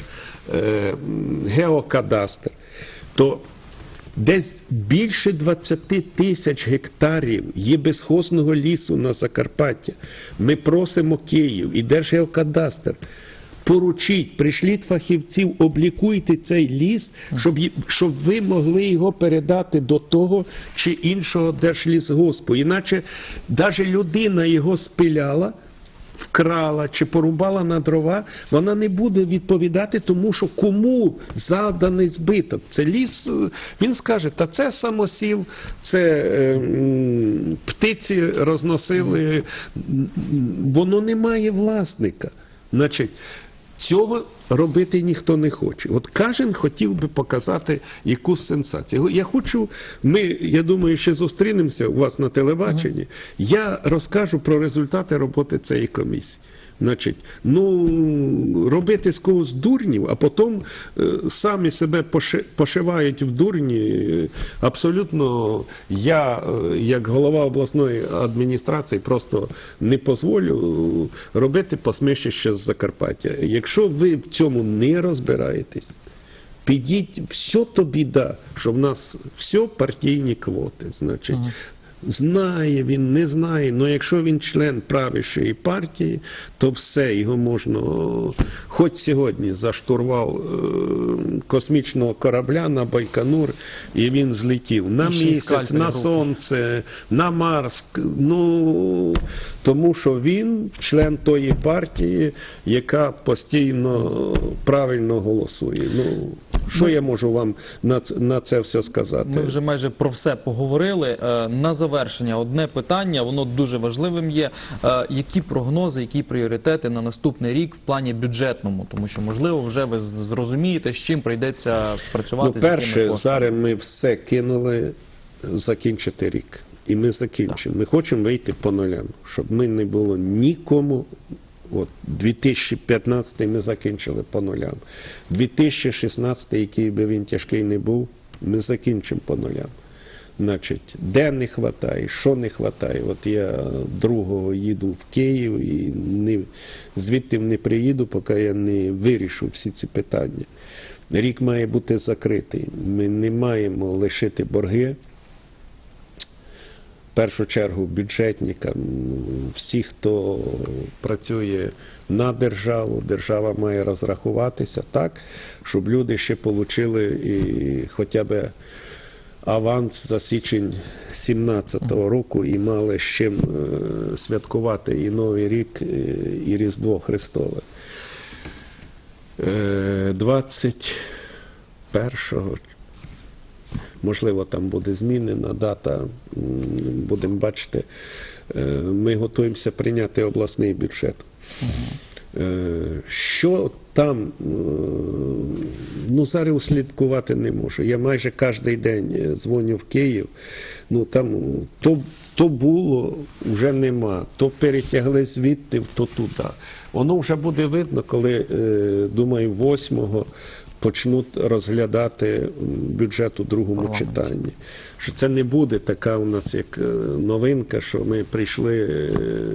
Держгеокадастр. То десь більше двадцяти тисяч гектарів є безхозного лісу на Закарпаття. Ми просимо Київ і Держгеокадастр: поручіть, пришліть фахівців, облікуйте цей ліс, щоб, щоб ви могли його передати до того чи іншого держлісгоспу. Іначе навіть людина його спиляла, вкрала чи порубала на дрова, вона не буде відповідати, тому що кому завданий збиток. Це ліс, він скаже: та це самосів, це е, птиці розносили, воно не має власника. Значить, цього робити ніхто не хоче. От Кажен хотів би показати якусь сенсацію. Я хочу, ми, я думаю, ще зустрінемося у вас на телебаченні. Uh-huh. Я розкажу про результати роботи цієї комісії. Значить, ну, робити з когось дурнів, а потім е, самі себе поши, пошивають в дурні. Абсолютно я, е, як голова обласної адміністрації, просто не дозволю робити посмішище з Закарпаття. Якщо ви в цьому не розбираєтесь, підіть, все то біда, що в нас все партійні квоти, значить. Ага. Знає він, не знає, але якщо він член правящої партії, то все, його можна, хоч сьогодні за штурвал космічного корабля на Байконур, і він злетів на місяць, на сонце, на Марс, ну, тому що він член тої партії, яка постійно правильно голосує. Ну, що я можу вам на це, на це все сказати? Ми вже майже про все поговорили. На завершення одне питання, воно дуже важливим є. Які прогнози, які пріоритети на наступний рік в плані бюджетному? Тому що, можливо, вже ви зрозумієте, з чим прийдеться працювати. Ну, перше, зараз ми все кинули закінчити рік. І ми закінчимо. Ми хочемо вийти по нулям, щоб ми не було нікому. От, дві тисячі п'ятнадцятий ми закінчили по нулям. дві тисячі шістнадцятий, який би він тяжкий не був, ми закінчимо по нулям. Значить, де не вистачає, що не вистачає. От я другого їду в Київ і не, звідти не приїду, поки я не вирішу всі ці питання. Рік має бути закритий. Ми не маємо лишити борги. В першу чергу бюджетникам, всі, хто працює на державу, держава має розрахуватися так, щоб люди ще отримали і хоча б аванс за січень сімнадцятого року і мали з чим святкувати і Новий рік, і Різдво Христове. Е, двадцять першого, можливо, там буде змінена дата, м, будемо бачити. Е, Ми готуємося прийняти обласний бюджет. Е, Що там, е, ну зараз услідкувати не можу. Я майже кожен день дзвоню в Київ, ну там то, то було, вже нема, то перетягли звідти, то туди. Воно вже буде видно, коли, е, думаю, восьмого почнуть розглядати бюджет у другому читанні. Що це не буде така у нас як е, новинка, що ми прийшли е,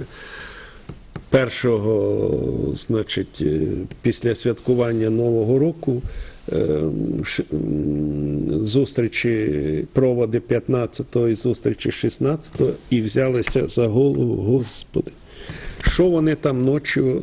першого, значить, е, після святкування Нового року, е, ш- м, зустрічі, проводи п'ятнадцятого і зустрічі шістнадцятого, і взялися за голову, Господи, що вони там ночі е,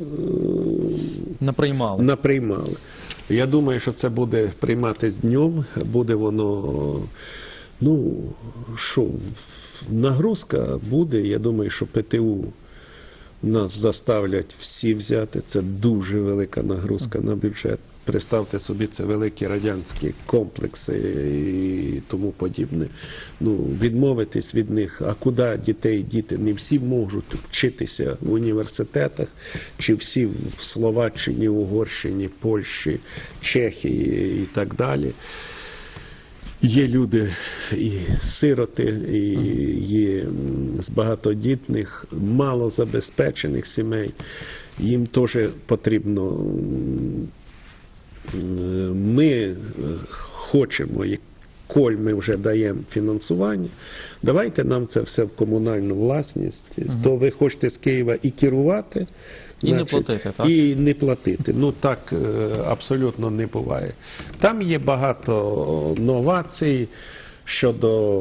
Наприймали. наприймали. Я думаю, що це буде прийматись днем, буде воно, ну, що, нагрузка буде, я думаю, що ПТУ нас заставлять всі взяти, це дуже велика нагрузка на бюджет. Представте собі, це великі радянські комплекси і тому подібне. Ну, відмовитись від них, а куди дітей діти? Не всі можуть вчитися в університетах, чи всі в Словаччині, Угорщині, Польщі, Чехії і так далі. Є люди і сироти, і є м, з багатодітних, малозабезпечених сімей. Їм теж потрібно. м, Ми е, хочемо, і коль ми вже даємо фінансування, давайте нам це все в комунальну власність, то ви хочете з Києва і керувати, І не платити, так? і не платити. Ну так е, абсолютно не буває. Там є багато новацій щодо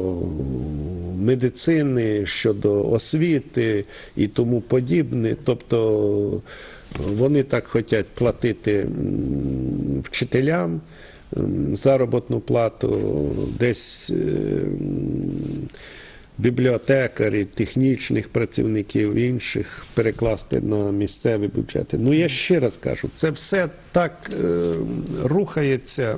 медицини, щодо освіти і тому подібне. Тобто вони так хочуть платити м, вчителям м, заробітну плату, десь е, м, бібліотекарів, технічних працівників, інших перекласти на місцеві бюджети. Ну я ще раз кажу, це все так е, рухається.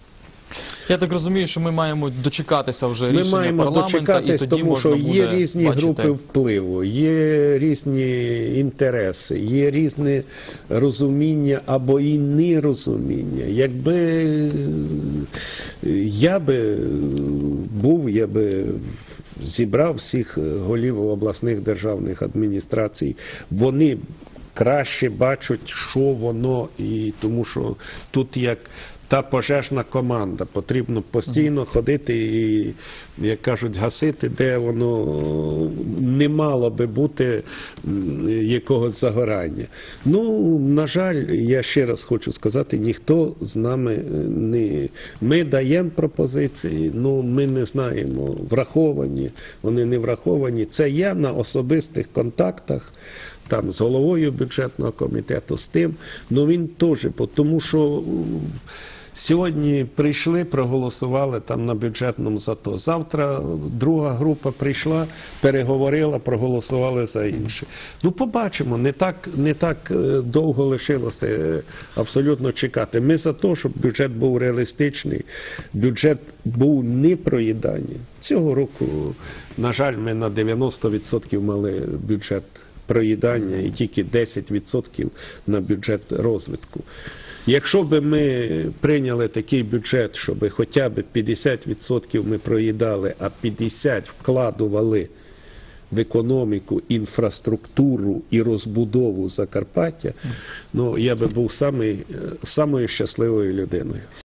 Я так розумію, що ми маємо дочекатися вже Ми рішення маємо парламента, і дочекатись, тоді тому можна що буде є різні бачити. групи впливу, є різні інтереси, є різне розуміння або і нерозуміння. Якби я би був, я би зібрав всіх голів обласних державних адміністрацій, вони краще бачать, що воно, і тому що тут як та пожежна команда, потрібно постійно ходити і, як кажуть, гасити, де воно не мало би бути м, якогось загорання. Ну, на жаль, я ще раз хочу сказати, ніхто з нами не... Ми даємо пропозиції, ну ми не знаємо, враховані, вони не враховані. Це я на особистих контактах, там з головою бюджетного комітету, з тим, ну він теж, бо тому що сьогодні прийшли, проголосували там на бюджетному зато. Завтра друга група прийшла, переговорила, проголосували за інше. Ну, побачимо, не так, не так е, довго лишилося е, абсолютно чекати. Ми за те, щоб бюджет був реалістичний, бюджет був не проїдання. Цього року, на жаль, ми на дев'яносто відсотків мали бюджет проїдання і тільки десять відсотків на бюджет розвитку. Якщо б ми прийняли такий бюджет, щоб хоча б п'ятдесят відсотків ми проїдали, а п'ятдесят відсотків вкладували в економіку, інфраструктуру і розбудову Закарпаття, ну, я би був самий, самою щасливою людиною.